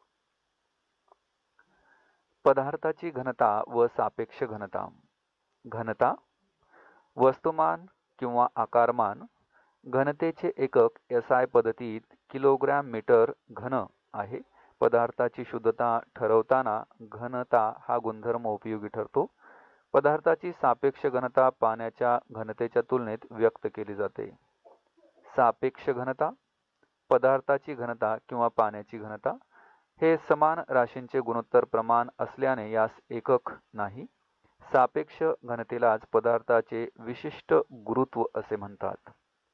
पदार्थाची घनता व सापेक्ष घनता. घनता वस्तुमान किंवा आकारमान. घनतेचे एकक एसआय पद्धतीत किलोग्रॅम मीटर घन आहे. पदार्थाची शुद्धता ठरवताना घनता हा गुणधर्म उपयोगी ठरतो. पदार्थाची सापेक्ष घनता पाण्याच्या घनतेच्या तुलनेत व्यक्त केली जाते. सापेक्ष घनता पदार्थाची घनता किंवा पाण्याची घनता हे समान राशींचे गुणोत्तर प्रमाण असल्याने यास एकक नाही. सापेक्ष घनतेलाच पदार्थाचे विशिष्ट गुरुत्व असे म्हणतात.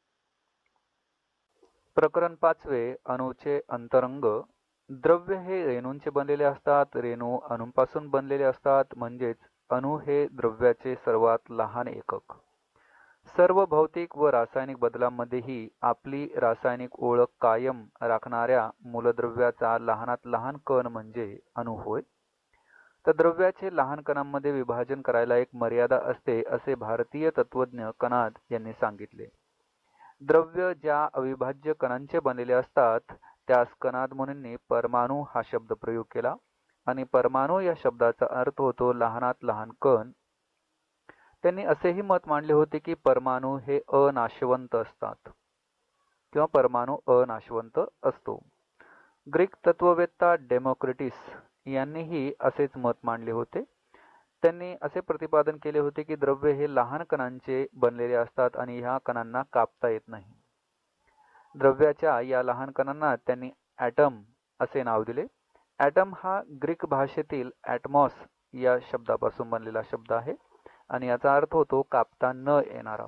प्रकरण पाचवे. अणूचे अंतरंग. द्रव्य हे रेणूंचे बनलेले असतात. रेणू अणूंपासून बनलेले असतात. म्हणजेच अणू हे द्रव्याचे सर्वात लहान एकक. सर्व भौतिक व रासायनिक बदलांमध्येही आपली रासायनिक ओळख कायम राखणाऱ्या मूलद्रव्याचा लहानात लहान कण म्हणजे अणू होय. तर द्रव्याचे लहान कणांमध्ये विभाजन करायला एक मर्यादा असते असे भारतीय तत्वज्ञ कणाद यांनी सांगितले. द्रव्य ज्या अविभाज्य कणांचे बनलेले असतात त्यास कणाद मुनींनी परमाणू हा शब्द प्रयोग केला आणि परमाणू या शब्दाचा अर्थ होतो लहानात लहान कण. त्यांनी असेही मत मांडले होते की परमाणू हे अनाशवंत असतात किंवा परमाणू अनाशवंत असतो. ग्रीक तत्ववेत्ता डेमोक्रिटस यांनीही असेच मत मांडले होते. त्यांनी असे प्रतिपादन केले होते की द्रव्य हे लहान कणांचे बनलेले असतात आणि ह्या कणांना कापता येत नाही. द्रव्याच्या या लहान कणांना त्यांनी ॲटम असे नाव दिले. ॲटम हा ग्रीक भाषेतील ॲटमॉस या शब्दापासून बनलेला शब्द आहे आणि याचा अर्थ होतो कापता न येणारा.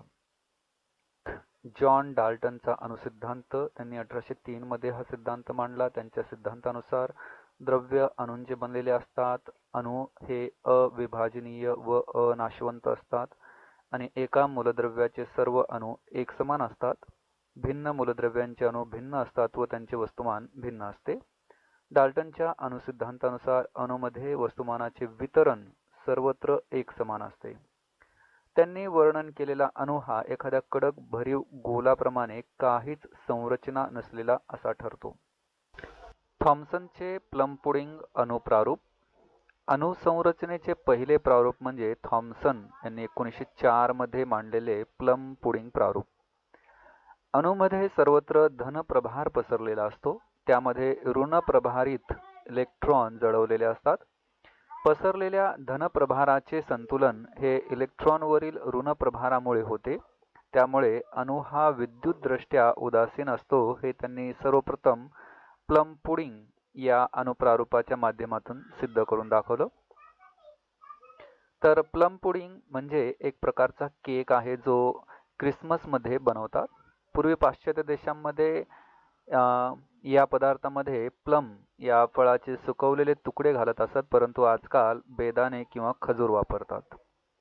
जॉन डाल्टनचा अणुसिद्धांत. त्यांनी अठराशे तीन मध्ये हा सिद्धांत मांडला. त्यांच्या सिद्धांतानुसार द्रव्य अणूंचे बनलेले असतात. अणू हे अविभाजनीय व अनाशवंत असतात आणि एका मूलद्रव्याचे सर्व अणू एकसमान असतात. भिन्न मूलद्रव्यांचे अणू भिन्न असतात व त्यांचे वस्तुमान भिन्न असते. डाल्टनच्या अणुसिद्धांतानुसार अणूमध्ये वस्तुमानाचे वितरण सर्वत्र एकसमान असते. त्यांनी वर्णन केलेला अणू हा एखाद्या कडक भरीव गोलाप्रमाणे काहीच संरचना नसलेला असा ठरतो. थॉम्सनचे प्लम पुडिंग अणुप्रारूप. अणुसंरचनेचे पहिले प्रारूप म्हणजे थॉम्सन यांनी एकोणीसशे चार मध्ये मांडलेले प्लम पुडिंग प्रारूप. अणूमध्ये सर्वत्र धन प्रभार पसरलेला असतो. त्यामध्ये ऋण प्रभारित इलेक्ट्रॉन जडवलेले असतात. पसरलेल्या धनप्रभाराचे संतुलन हे इलेक्ट्रॉनवरील ऋण प्रभारामुळे होते. त्यामुळे अणू हा विद्युतदृष्ट्या उदासीन असतो हे त्यांनी सर्वप्रथम प्लम पुडिंग या अनुप्रारूपाच्या माध्यमातून सिद्ध करून दाखवलं. तर प्लम पुडिंग म्हणजे एक प्रकारचा केक आहे जो क्रिसमसमध्ये बनवतात. पूर्वी पाश्चात्य देशांमध्ये या पदार्थामध्ये प्लम या फळाचे सुकवलेले तुकडे घालत असत, परंतु आजकाल बेदाणे किंवा खजूर वापरतात.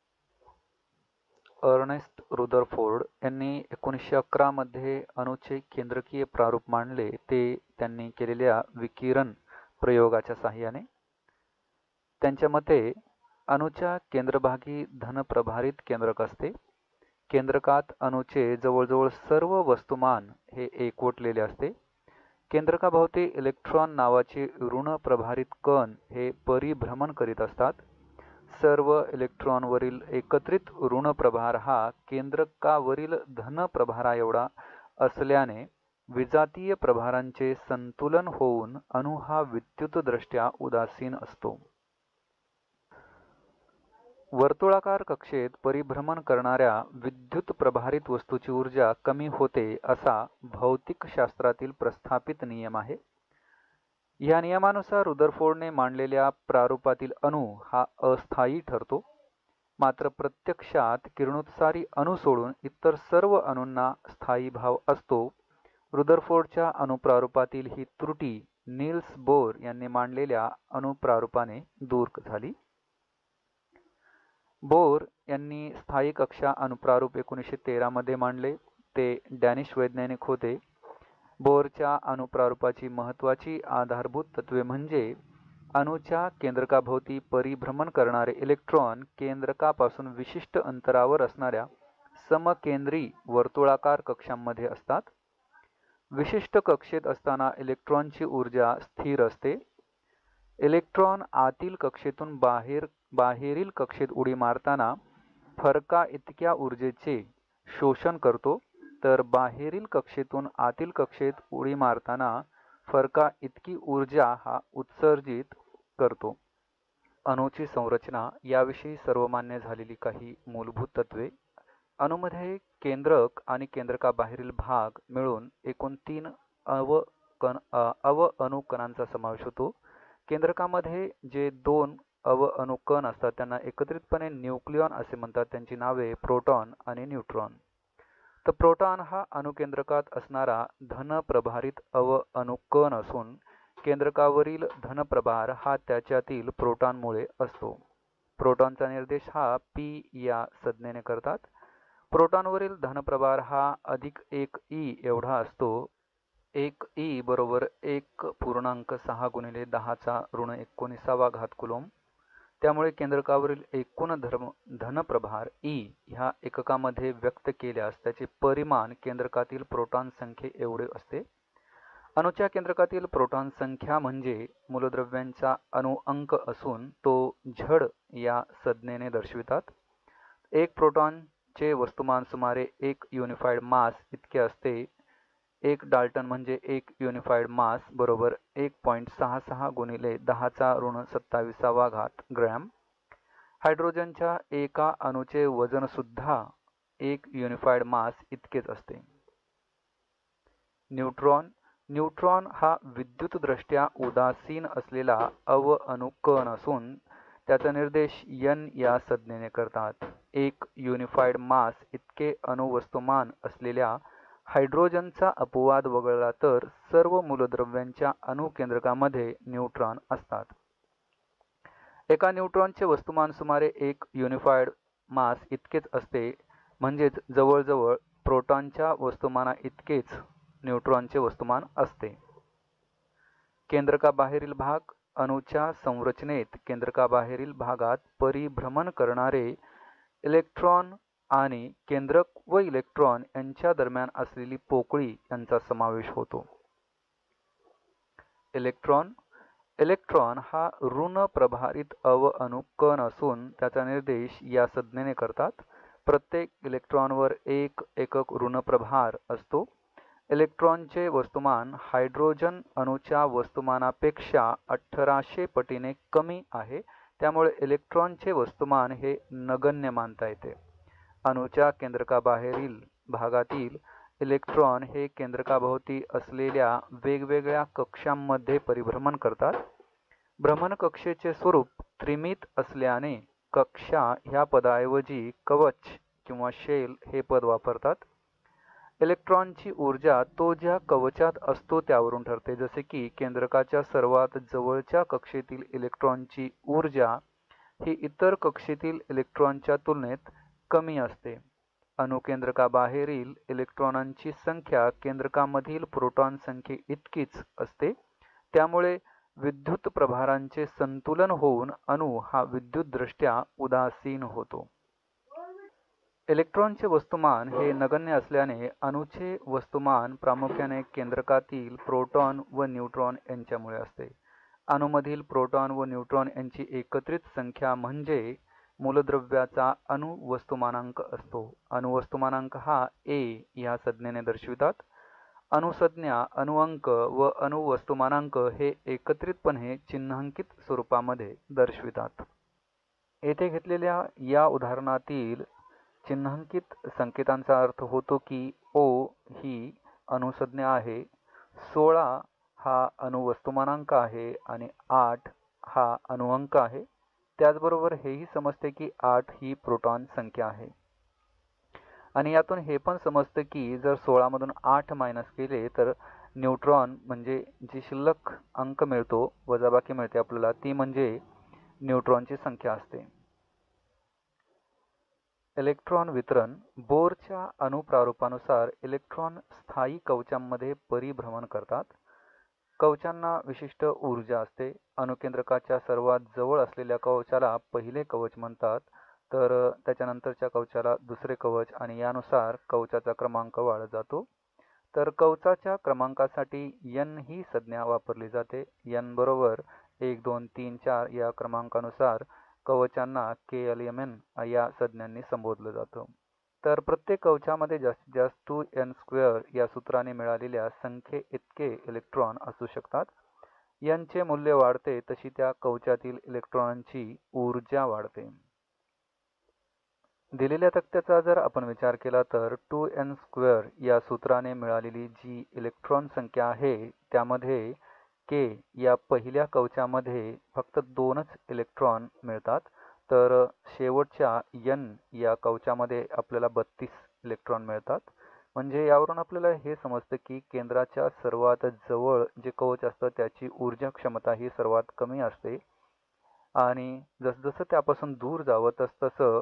अर्नेस्ट रुदरफोर्ड यांनी एकोणीसशे अकरा मध्ये अणूचे केंद्रकीय प्रारूप मांडले, ते त्यांनी केलेल्या विकिरण प्रयोगाच्या साहाय्याने. त्यांच्या मते अणूच्या केंद्रभागी धनप्रभारित केंद्रक असते. केंद्रकात अणूचे जवळजवळ सर्व वस्तुमान हे एकवटलेले असते. केंद्रकाभोवती इलेक्ट्रॉन नावाचे ऋण प्रभारित कण हे परिभ्रमण करीत असतात. सर्व इलेक्ट्रॉनवरील एकत्रित ऋण प्रभार हा केंद्रकावरील धन प्रभारा एवढा असल्याने विजातीय प्रभारांचे संतुलन होऊन अणू हा विद्युतदृष्ट्या उदासीन असतो. वर्तुळाकार कक्षेत परिभ्रमण करणाऱ्या विद्युत प्रभारित वस्तूची ऊर्जा कमी होते असा भौतिकशास्त्रातील प्रस्थापित नियम आहे. या नियमानुसार रुदरफोर्डने मांडलेल्या प्रारूपातील अणू हा अस्थायी ठरतो. मात्र प्रत्यक्षात किरणोत्सारी अणू सोडून इतर सर्व अणूंना स्थायी भाव असतो. रुदरफोर्डच्या अणुप्रारूपातील ही त्रुटी नील्स बोर यांनी मांडलेल्या अणुप्रारूपाने दूर झाली. बोर यांनी स्थायी कक्षा अणुप्रारूप एकोणीसशे तेरा मध्ये मांडले. ते डॅनिश वैज्ञानिक होते. बोरच्या अणुप्रारूपाची महत्त्वाची आधारभूत तत्वे म्हणजे अणूच्या केंद्रकाभोवती परिभ्रमण करणारे इलेक्ट्रॉन केंद्रकापासून विशिष्ट अंतरावर असणाऱ्या समकेंद्री वर्तुळाकार कक्षांमध्ये असतात. विशिष्ट कक्षेत असताना इलेक्ट्रॉनची ऊर्जा स्थिर असते. इलेक्ट्रॉन आतील कक्षेतून बाहेर बाहेरील कक्षेत उडी मारताना फरका इतक्या ऊर्जेचे शोषण करतो, तर बाहेरील कक्षेतून आतील कक्षेत उडी मारताना फरका इतकी ऊर्जा हा उत्सर्जित करतो. अणूची संरचना याविषयी सर्वमान्य झालेली काही मूलभूत तत्वे. अणूमध्ये केंद्रक आणि केंद्रकाबाहेरील भाग मिळून एकूण तीन अव कण अव अणुकणांचा समावेश होतो. केंद्रकामध्ये जे दोन अव अणुकण असतात त्यांना एकत्रितपणे न्यूक्लियॉन असे म्हणतात. त्यांची नावे प्रोटॉन आणि न्यूट्रॉन. तर प्रोटॉन हा अणुकेंद्रकात असणारा धनप्रभारित अव अणुकण असून केंद्रकावरील धनप्रभार हा त्याच्यातील प्रोटॉनमुळे असतो. प्रोटॉनचा निर्देश हा पी या संज्ञेने करतात. प्रोटॉनवरील धनप्रभार हा अधिक एक ई एवढा असतो. एक ई बरोबर एक पूर्णांक सहा गुणिले दहाचा ऋण एकोणीसावा घात कुलोम. त्यामुळे केंद्रकावरील एकूण धर्म धनप्रभार ई ह्या एककामध्ये व्यक्त केल्यास त्याचे परिमाण केंद्रकातील प्रोटॉन संख्ये एवढे असते. अणूच्या केंद्रकातील प्रोटॉन संख्या म्हणजे मूलद्रव्यांचा अणुअंक असून तो झड या संज्ञेने दर्शवितात. एक प्रोटॉनचे वस्तुमान सुमारे एक युनिफाईड मास इतके असते. एक डाल्टन म्हणजे एक युनिफाईड मास बरोबर एक पॉईंट सहा सहा गुणिले दहाचा ऋण सत्तावीसावा घात ग्रॅम. हायड्रोजनच्या एका अणूचे वजन सुद्धा एक युनिफाईड मास इतकेच असते. न्यूट्रॉन न्यूट्रॉन हा विद्युतदृष्ट्या उदासीन असलेला अव अणुकण असून त्याचा निर्देश एन या संज्ञेने करतात. एक युनिफाईड मास इतके अणुवस्तुमान असलेल्या हायड्रोजनचा अपवाद वगळला तर सर्व मूलद्रव्यांच्या अणुकेंद्रकामध्ये न्यूट्रॉन असतात. एका न्यूट्रॉनचे वस्तुमान सुमारे एक युनिफाईड मास इतकेच असते. म्हणजेच जवळजवळ प्रोटॉनच्या वस्तुमाना इतकेच न्यूट्रॉनचे वस्तुमान असते. केंद्रकाबाहेरील भाग अणूच्या संरचनेत केंद्रकाबाहेरील भागात परिभ्रमण करणारे इलेक्ट्रॉन आणि केंद्रक व इलेक्ट्रॉन यांच्या दरम्यान असलेली पोकळी यांचा समावेश होतो. इलेक्ट्रॉन इलेक्ट्रॉन हा ऋण प्रभारित अव अणुकण असून त्याचा निर्देश या संज्ञेने करतात. प्रत्येक इलेक्ट्रॉनवर एक एकक ऋणप्रभार असतो. इलेक्ट्रॉनचे वस्तुमान हायड्रोजन अणूच्या वस्तुमानापेक्षा अठराशे पटीने कमी आहे. त्यामुळे इलेक्ट्रॉनचे वस्तुमान हे नगण्य मानता येते. अणूच्या केंद्रकाबाहेरील भागातील इलेक्ट्रॉन हे केंद्रकाभोवती असलेल्या वेगवेगळ्या कक्षांमध्ये परिभ्रमण करतात. भ्रमणकक्षेचे स्वरूप त्रिमित असल्याने कक्षा ह्या पदाऐवजी कवच किंवा शेल हे पद वापरतात. इलेक्ट्रॉनची ऊर्जा तो ज्या कवचात असतो त्यावरून ठरते. जसे की केंद्रकाच्या सर्वात जवळच्या कक्षेतील इलेक्ट्रॉनची ऊर्जा ही इतर कक्षेतील इलेक्ट्रॉनच्या तुलनेत कमी असते. अणुकेंद्रकाबाहेरील इलेक्ट्रॉनांची संख्या केंद्रकामधील प्रोटॉन संख्ये इतकीच असते. त्यामुळे विद्युत प्रभारांचे संतुलन होऊन अणू हा विद्युतदृष्ट्या उदासीन होतो. इलेक्ट्रॉनचे वस्तुमान हे नगण्य असल्याने अणूचे वस्तुमान प्रामुख्याने केंद्रकातील प्रोटॉन व न्यूट्रॉन यांच्यामुळे असते. अणूमधील प्रोटॉन व न्यूट्रॉन यांची एकत्रित संख्या म्हणजे मूलद्रव्याचा अणुवस्तुमानांक असतो. अणुवस्तुमानांक हा ए या संज्ञेने दर्शवितात. अणुसंज्ञा, अणुअंक व अणुवस्तुमानांक हे एकत्रितपणे चिन्हांकित स्वरूपामध्ये दर्शवितात. येथे घेतलेल्या या उदाहरणातील चिन्हांकित संकेतांचा अर्थ होतो की ओ ही अणुसंज्ञा आहे, सोळा हा अणुवस्तुमानांक आहे आणि आठ हा अणुअंक आहे. त्याचबरोबर हेही समजते की आठ ही प्रोटॉन संख्या आहे. आणि यातून हे पण समजतं की जर सोळा मधून आठ मायनस केले तर न्यूट्रॉन म्हणजे जी शिल्लक अंक मिळतो, वजाबाकी मिळते आपल्याला, ती म्हणजे न्यूट्रॉनची संख्या असते. इलेक्ट्रॉन वितरण. बोरच्या अणुप्रारूपानुसार इलेक्ट्रॉन स्थायी कवचांमध्ये परिभ्रमण करतात. कवचांना विशिष्ट ऊर्जा असते. अणुकेंद्रकाच्या सर्वात जवळ असलेल्या कवचाला पहिले कवच म्हणतात, तर त्याच्यानंतरच्या कवचाला दुसरे कवच आणि यानुसार कवचाचा क्रमांक वाढत जातो. तर कवचाच्या क्रमांकासाठी एन ही संज्ञा वापरली जाते. एन बरोबर एक दोन तीन चार या क्रमांकानुसार कवचांना के एल एम एन या संज्ञांनी संबोधलं जातं. तर प्रत्येक कवचामध्ये जास्तीत जास्त टू एन स्क्वेअर या सूत्राने मिळालेल्या संख्ये इतके इलेक्ट्रॉन असू शकतात. एनचे मूल्य वाढते तशी त्या कवचातील इलेक्ट्रॉनांची ऊर्जा वाढते. दिलेल्या तक्त्याचा जर आपण विचार केला तर टू एन स्क्वेअर या सूत्राने मिळालेली जी इलेक्ट्रॉन संख्या आहे त्यामध्ये के या पहिल्या कवचामध्ये फक्त दोनच इलेक्ट्रॉन मिळतात, तर शेवटच्या एन या कवचामध्ये आपल्याला बत्तीस इलेक्ट्रॉन मिळतात. म्हणजे यावरून आपल्याला हे समजतं की केंद्राच्या सर्वात जवळ जे कवच असतं त्याची ऊर्जा क्षमता ही सर्वात कमी असते आणि जसजसं त्यापासून दूर जावं तसतसं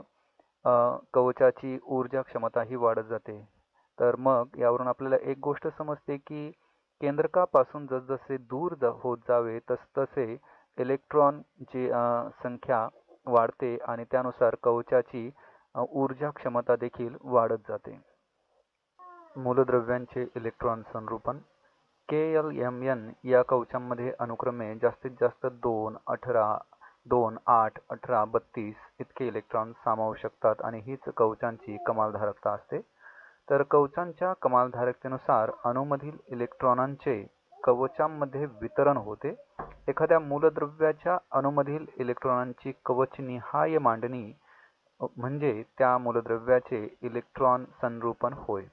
कवचाची ऊर्जा क्षमता ही वाढत जाते. तर मग यावरून आपल्याला एक गोष्ट समजते की केंद्रकापासून जसजसे दूर जा होत जावे तसतसे इलेक्ट्रॉनची संख्या वाढते आणि त्यानुसार कवचाची ऊर्जा क्षमता देखील वाढत जाते. मूलद्रव्यांचे इलेक्ट्रॉन संरूपण. के एल एम एन या कवचांमध्ये अनुक्रमे जास्तीत जास्त दोन, अठरा, दोन, आठ, अठरा, बत्तीस इतके इलेक्ट्रॉन सामावू शकतात आणि हीच कवचांची कमालधारकता असते. तर कवचांच्या कमालधारकतेनुसार अणूमधील इलेक्ट्रॉनांचे कवचांमध्ये वितरण होते. एखाद्या मूलद्रव्याच्या अणूमधील इलेक्ट्रॉनांची कवचनिहाय मांडणी म्हणजे त्या मूलद्रव्याचे इलेक्ट्रॉन संरूपण होय.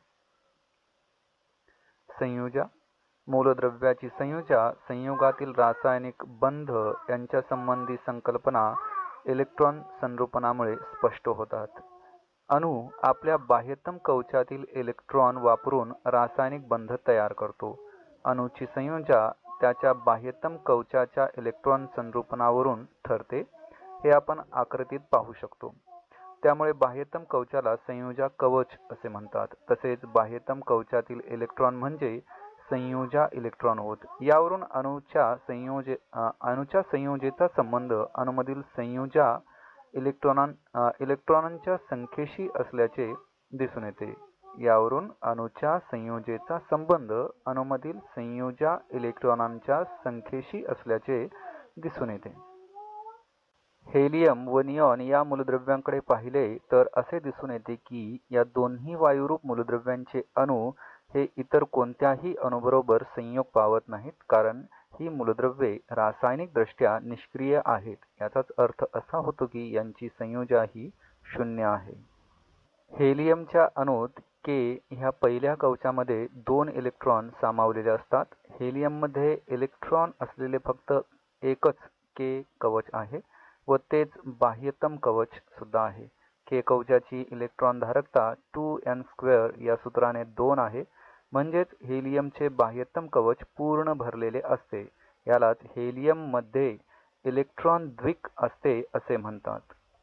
संयुजा. मूलद्रव्याची संयुजा, संयुगातील रासायनिक बंध यांच्या संबंधी संकल्पना इलेक्ट्रॉन संरूपणामुळे स्पष्ट होतात. अणू आपल्या बाह्यतम कवचातील इलेक्ट्रॉन वापरून रासायनिक बंध तयार करतो. अणूची संयुजा त्याच्या बाह्यतम कवचाच्या इलेक्ट्रॉन संरूपणावरून ठरते. हे आपण आकृतीत पाहू शकतो. त्यामुळे बाह्यतम कवचाला संयुजा कवच असे म्हणतात. तसेच बाह्यतम कवचातील इलेक्ट्रॉन म्हणजे संयुजा इलेक्ट्रॉन होत. यावरून अणूच्या संयोजे अणूच्या संयोजेचा संबंध अणूमधील संयुजा इलेक्ट्रॉनां इलेक्ट्रॉनांच्या संख्येशी असल्याचे दिसून येते. यावरून अणूच्या संयोजेचा संबंध अणूमधील संयुजा इलेक्ट्रॉनांच्या संख्येशी असल्याचे दिसून येते. हेलियम व निऑन या मूलद्रव्यांकडे पाहिले तर असे दिसून येते की या दोन्ही वायुरूप मूलद्रव्यांचे अणू हे इतर कोणत्याही अणूबरोबर संयोग पावत नाहीत, कारण ही मूलद्रव्ये रासायनिक दृष्ट्या निष्क्रिय आहेत. याचाच अर्थ असा होतो की यांची संयुजा ही शून्य आहे. हेलियमच्या अणूत के ह्या पहिल्या कवचामध्ये दोन इलेक्ट्रॉन सामावलेले असतात. हेलियममध्ये इलेक्ट्रॉन असलेले फक्त एकच के कवच आहे व तेच बाह्यतम कवच सुद्धा आहे. के कवचाची इलेक्ट्रॉन धारकता टू एन स्क्वेअर या सूत्राने दोन आहे. म्हणजेच हेलियमचे बाह्यतम कवच पूर्ण भरलेले असते. यालाच हेलियम मध्ये इलेक्ट्रॉन द्विक असते असे म्हणतात.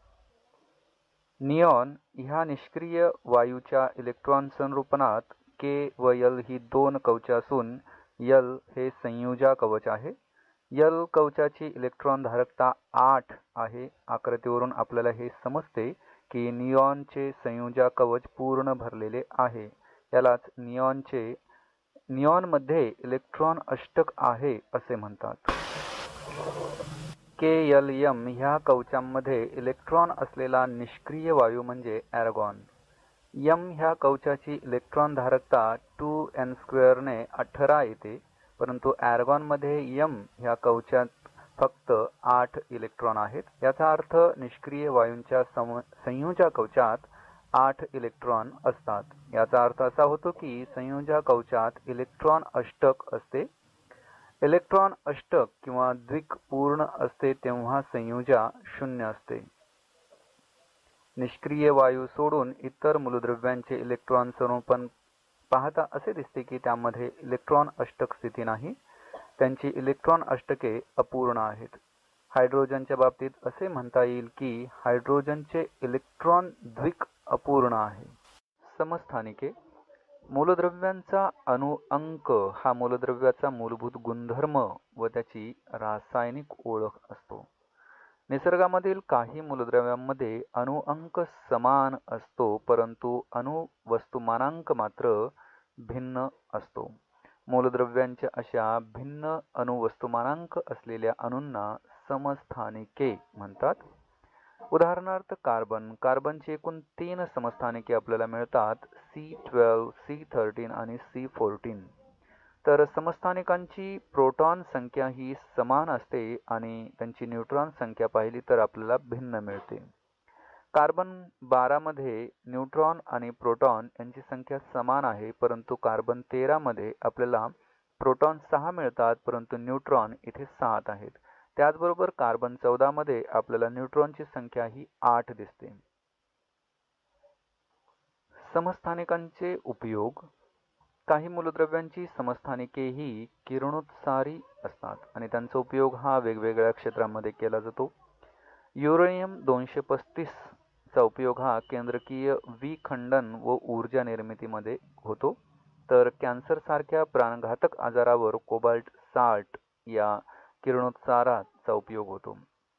निऑन ह्या निष्क्रिय वायूच्या इलेक्ट्रॉन संरूपणात के व यल ही दोन कवचे असून यल हे संयुजा कवच आहे. यल कवचाची इलेक्ट्रॉन धारकता आठ आहे. आकृतीवरून आपल्याला हे समजते की निऑनचे संयुजा कवच पूर्ण भरलेले आहे. यालाच निऑनचे निऑनमध्ये इलेक्ट्रॉन अष्टक आहे असे म्हणतात. के एल एम ह्या कवचांमध्ये इलेक्ट्रॉन असलेला निष्क्रिय वायू म्हणजे ॲर्गॉन. एम ह्या कवचाची इलेक्ट्रॉन धारकता टू एन स्क्वेअरने अठरा येते, परंतु ॲर्गॉनमध्ये एम ह्या कवचात फक्त आठ इलेक्ट्रॉन आहेत. याचा अर्थ निष्क्रिय वायूंच्या संयुजा कवचात आठ इलेक्ट्रॉन असतात. याचा अर्थ असा होतो की संयुजा कवचात इलेक्ट्रॉन अष्टक असते. इलेक्ट्रॉन अष्टक किंवा द्विक पूर्ण असते तेव्हा संयुजा शून्य असते. निष्क्रिय वायू सोडून इतर मूलद्रव्यांचे इलेक्ट्रॉन संरूपण पाहता असे दिसते की त्यामध्ये इलेक्ट्रॉन अष्टक स्थिती नाही. त्यांची इलेक्ट्रॉन अष्टके अपूर्ण आहेत. हायड्रोजनच्या बाबतीत असे म्हणता येईल की हायड्रोजनचे इलेक्ट्रॉन द्विक अपूर्ण आहे. समस्थानिके मूलद्रव्यांचा अणुअंक हा मूलद्रव्याचा मूलभूत गुणधर्म व त्याची रासायनिक ओळख असतो. निसर्गामधील काही मूलद्रव्यांमध्ये अणुअंक समान असतो, परंतु अणुवस्तुमानांक मात्र भिन्न असतो. मूलद्रव्यांच्या अशा भिन्न अणुवस्तुमानांक असलेल्या अणूंना समस्थानिके म्हणतात. उदाहरणार्थ कार्बन. कार्बनची एकूण तीन समस्थानिके आपल्याला मिळतात, सी ट्वेल्व, सी थर्टीन आणि सी फोर्टीन. तर समस्थानिकांची प्रोटॉन संख्या ही समान असते आणि त्यांची न्यूट्रॉन संख्या पाहिली तर आपल्याला भिन्न मिळते. कार्बन बारा मध्ये न्यूट्रॉन आणि प्रोटॉन यांची संख्या समान आहे, परंतु कार्बन तेरा मध्ये आपल्याला प्रोटॉन सहा मिळतात, परंतु न्यूट्रॉन इथे सात आहेत. त्याचबरोबर कार्बन चौदा मध्ये आपल्याला न्यूट्रॉनची संख्या ही आठ दिसते. समस्थानिकांचे उपयोग. काही मूलद्रव्यांची समस्थानिके ही किरणोत्सारी असतात आणि त्यांचा उपयोग हा वेगवेगळ्या क्षेत्रांमध्ये केला जातो. युरेनियम दोनशे पस्तीस चा उपयोग हा केंद्रकीय विखंडन व ऊर्जा निर्मितीमध्ये होतो. तर कॅन्सर सारख्या प्राणघातक आजारावर कोबाल्ट साठ या किरणोत्साराचा उपयोग होतो.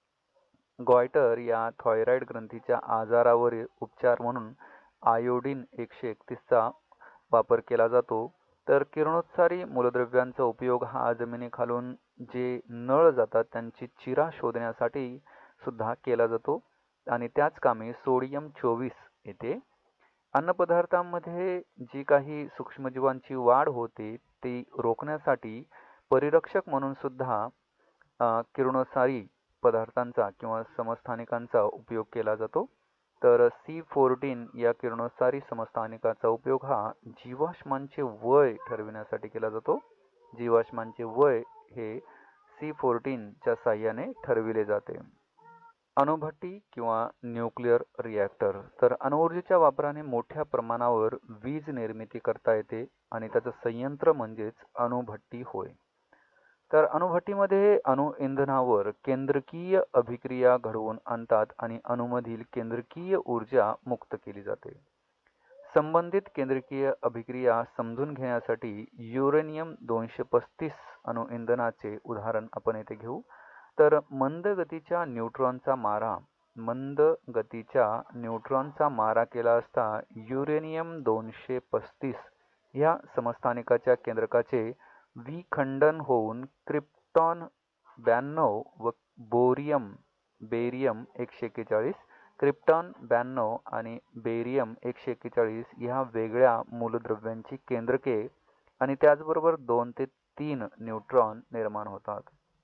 गॉयटर या थायरॉइड ग्रंथीच्या आजारावर उपचार म्हणून आयोडीन एकशे एकतीस चा वापर केला जातो. तर किरणोत्सारी मूलद्रव्यांचा उपयोग हा जमिनीखालून जे नळ जातात त्यांची चिरा शोधण्यासाठी सुद्धा केला जातो आणि त्याच कामी सोडियम चोवीस येते. अन्नपदार्थांमध्ये जी काही सूक्ष्मजीवांची वाढ होते ती रोखण्यासाठी परिरक्षक म्हणून सुद्धा किरणोत्सारी पदार्थांचा किंवा समस्थानिकांचा उपयोग केला जातो. तर सी फोर्टीन या किरणोत्सारी समस्थानिकाचा उपयोग हा जीवाश्मांचे वय ठरविण्यासाठी केला जातो. जीवाश्मांचे वय हे सी फोर्टीन च्या साह्याने ठरविले जाते. अणुभट्टी किंवा न्यूक्लिअर रिॲक्टर. तर अणुऊर्जेच्या वापराने मोठ्या प्रमाणावर वीज निर्मिती करता येते आणि त्याचं संयंत्र म्हणजेच अणुभट्टी होय. तर अणुभट्टीमध्ये अणु इंधनावर केंद्रकीय अभिक्रिया घडवून आणतात आणि अणुमधील केंद्रकीय ऊर्जा मुक्त केली जाते. संबंधित केंद्रकीय अभिक्रिया समजून घेण्यासाठी युरेनियम दोनशे पस्तीस अणुइंधनाचे उदाहरण आपण येथे घेऊ. तर मंद गतीच्या न्यूट्रॉनचा मारा मंद गतीच्या न्यूट्रॉनचा मारा केला असता युरेनियम दोनशे पस्तीस या समस्थानिकाच्या केंद्रकाचे विखंडन होऊन क्रिप्टॉन ब्याण्णव व बोरियम बेरियम एकशे एक्केचाळीस क्रिप्टॉन ब्याण्णव आणि बेरियम एकशे एक्केचाळीस ह्या वेगळ्या मूलद्रव्यांची केंद्रके आणि त्याचबरोबर दोन ते तीन न्यूट्रॉन निर्माण होतात.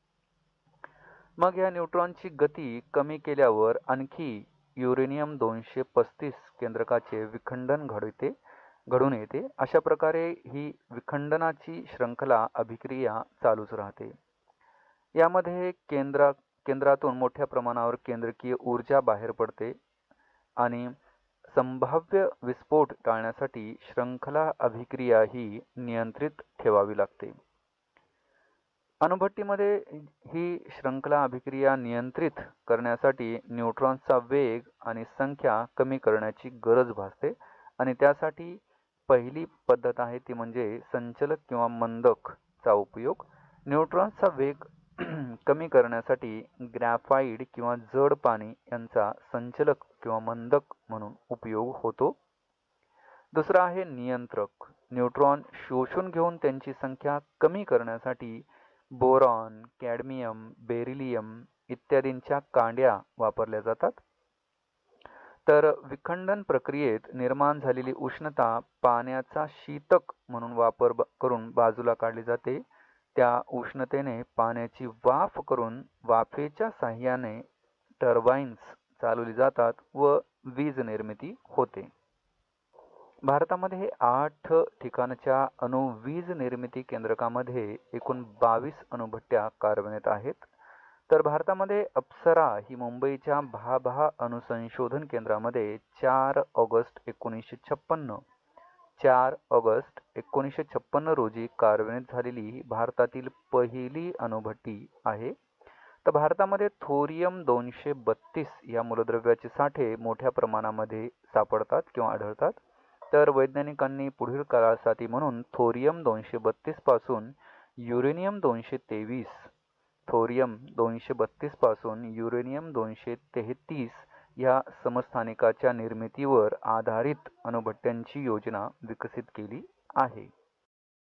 मग या न्यूट्रॉनची गती कमी केल्यावर आणखी युरेनियम दोनशे पस्तीस केंद्रकाचे विखंडन घडते घडून येते. अशा प्रकारे ही विखंडनाची श्रंखला अभिक्रिया चालूच राहते. यामध्ये केंद्रा केंद्रातून मोठ्या प्रमाणावर केंद्रकीय ऊर्जा बाहेर पडते आणि संभाव्य विस्फोट टाळण्यासाठी श्रंखला अभिक्रिया ही नियंत्रित ठेवावी लागते. अणुभट्टीमध्ये ही श्रंखला अभिक्रिया नियंत्रित करण्यासाठी न्यूट्रॉन्सचा वेग आणि संख्या कमी करण्याची गरज भासते आणि त्यासाठी पहिली पद्धत आहे ती म्हणजे संचलक किंवा मंदकचा उपयोग. न्यूट्रॉन्सचा वेग कमी करण्यासाठी ग्रॅफाइट किंवा जड पाणी यांचा संचलक किंवा मंदक म्हणून उपयोग होतो. दुसरा आहे नियंत्रक. न्यूट्रॉन शोषून घेऊन त्यांची संख्या कमी करण्यासाठी बोरॉन, कॅडमियम, बेरिलियम इत्यादींच्या कांड्या वापरल्या जातात. तर विखंडन प्रक्रियेत निर्माण झालेली उष्णता पाण्याचा शीतक म्हणून वापर करून बाजूला काढली जाते. त्या उष्णतेने पाण्याची वाफ करून वाफेच्या साहाय्याने टर्बाइन्स चालवली जातात व वीज निर्मिती होते. भारतामध्ये आठ ठिकाणच्या अणुवीज निर्मिती केंद्रकामध्ये एकूण बावीस अणुभट्ट्या कार्यान्वित आहेत. तर भारतामध्ये अप्सरा ही मुंबईच्या भाभा अणुसंशोधन केंद्रामध्ये चार ऑगस्ट एकोणीसशे छप्पन्न चार ऑगस्ट एकोणीसशे छप्पन्न रोजी कार्यान्वित झालेली भारतातील पहिली अणुभट्टी आहे. तर भारतामध्ये थोरियम दोनशे बत्तीस या मूलद्रव्याचे साठे मोठ्या प्रमाणामध्ये सापडतात किंवा आढळतात. तर वैज्ञानिकांनी पुढील काळासाठी म्हणून थोरियम दोनशे बत्तीस पासून युरेनियम दोनशे तेवीस थोरियम दोनशे बत्तीस पासून युरेनियम दोनशे तेहतीस या समस्थानिकाच्या निर्मितीवर आधारित अणुभट्ट्यांची योजना विकसित केली आहे.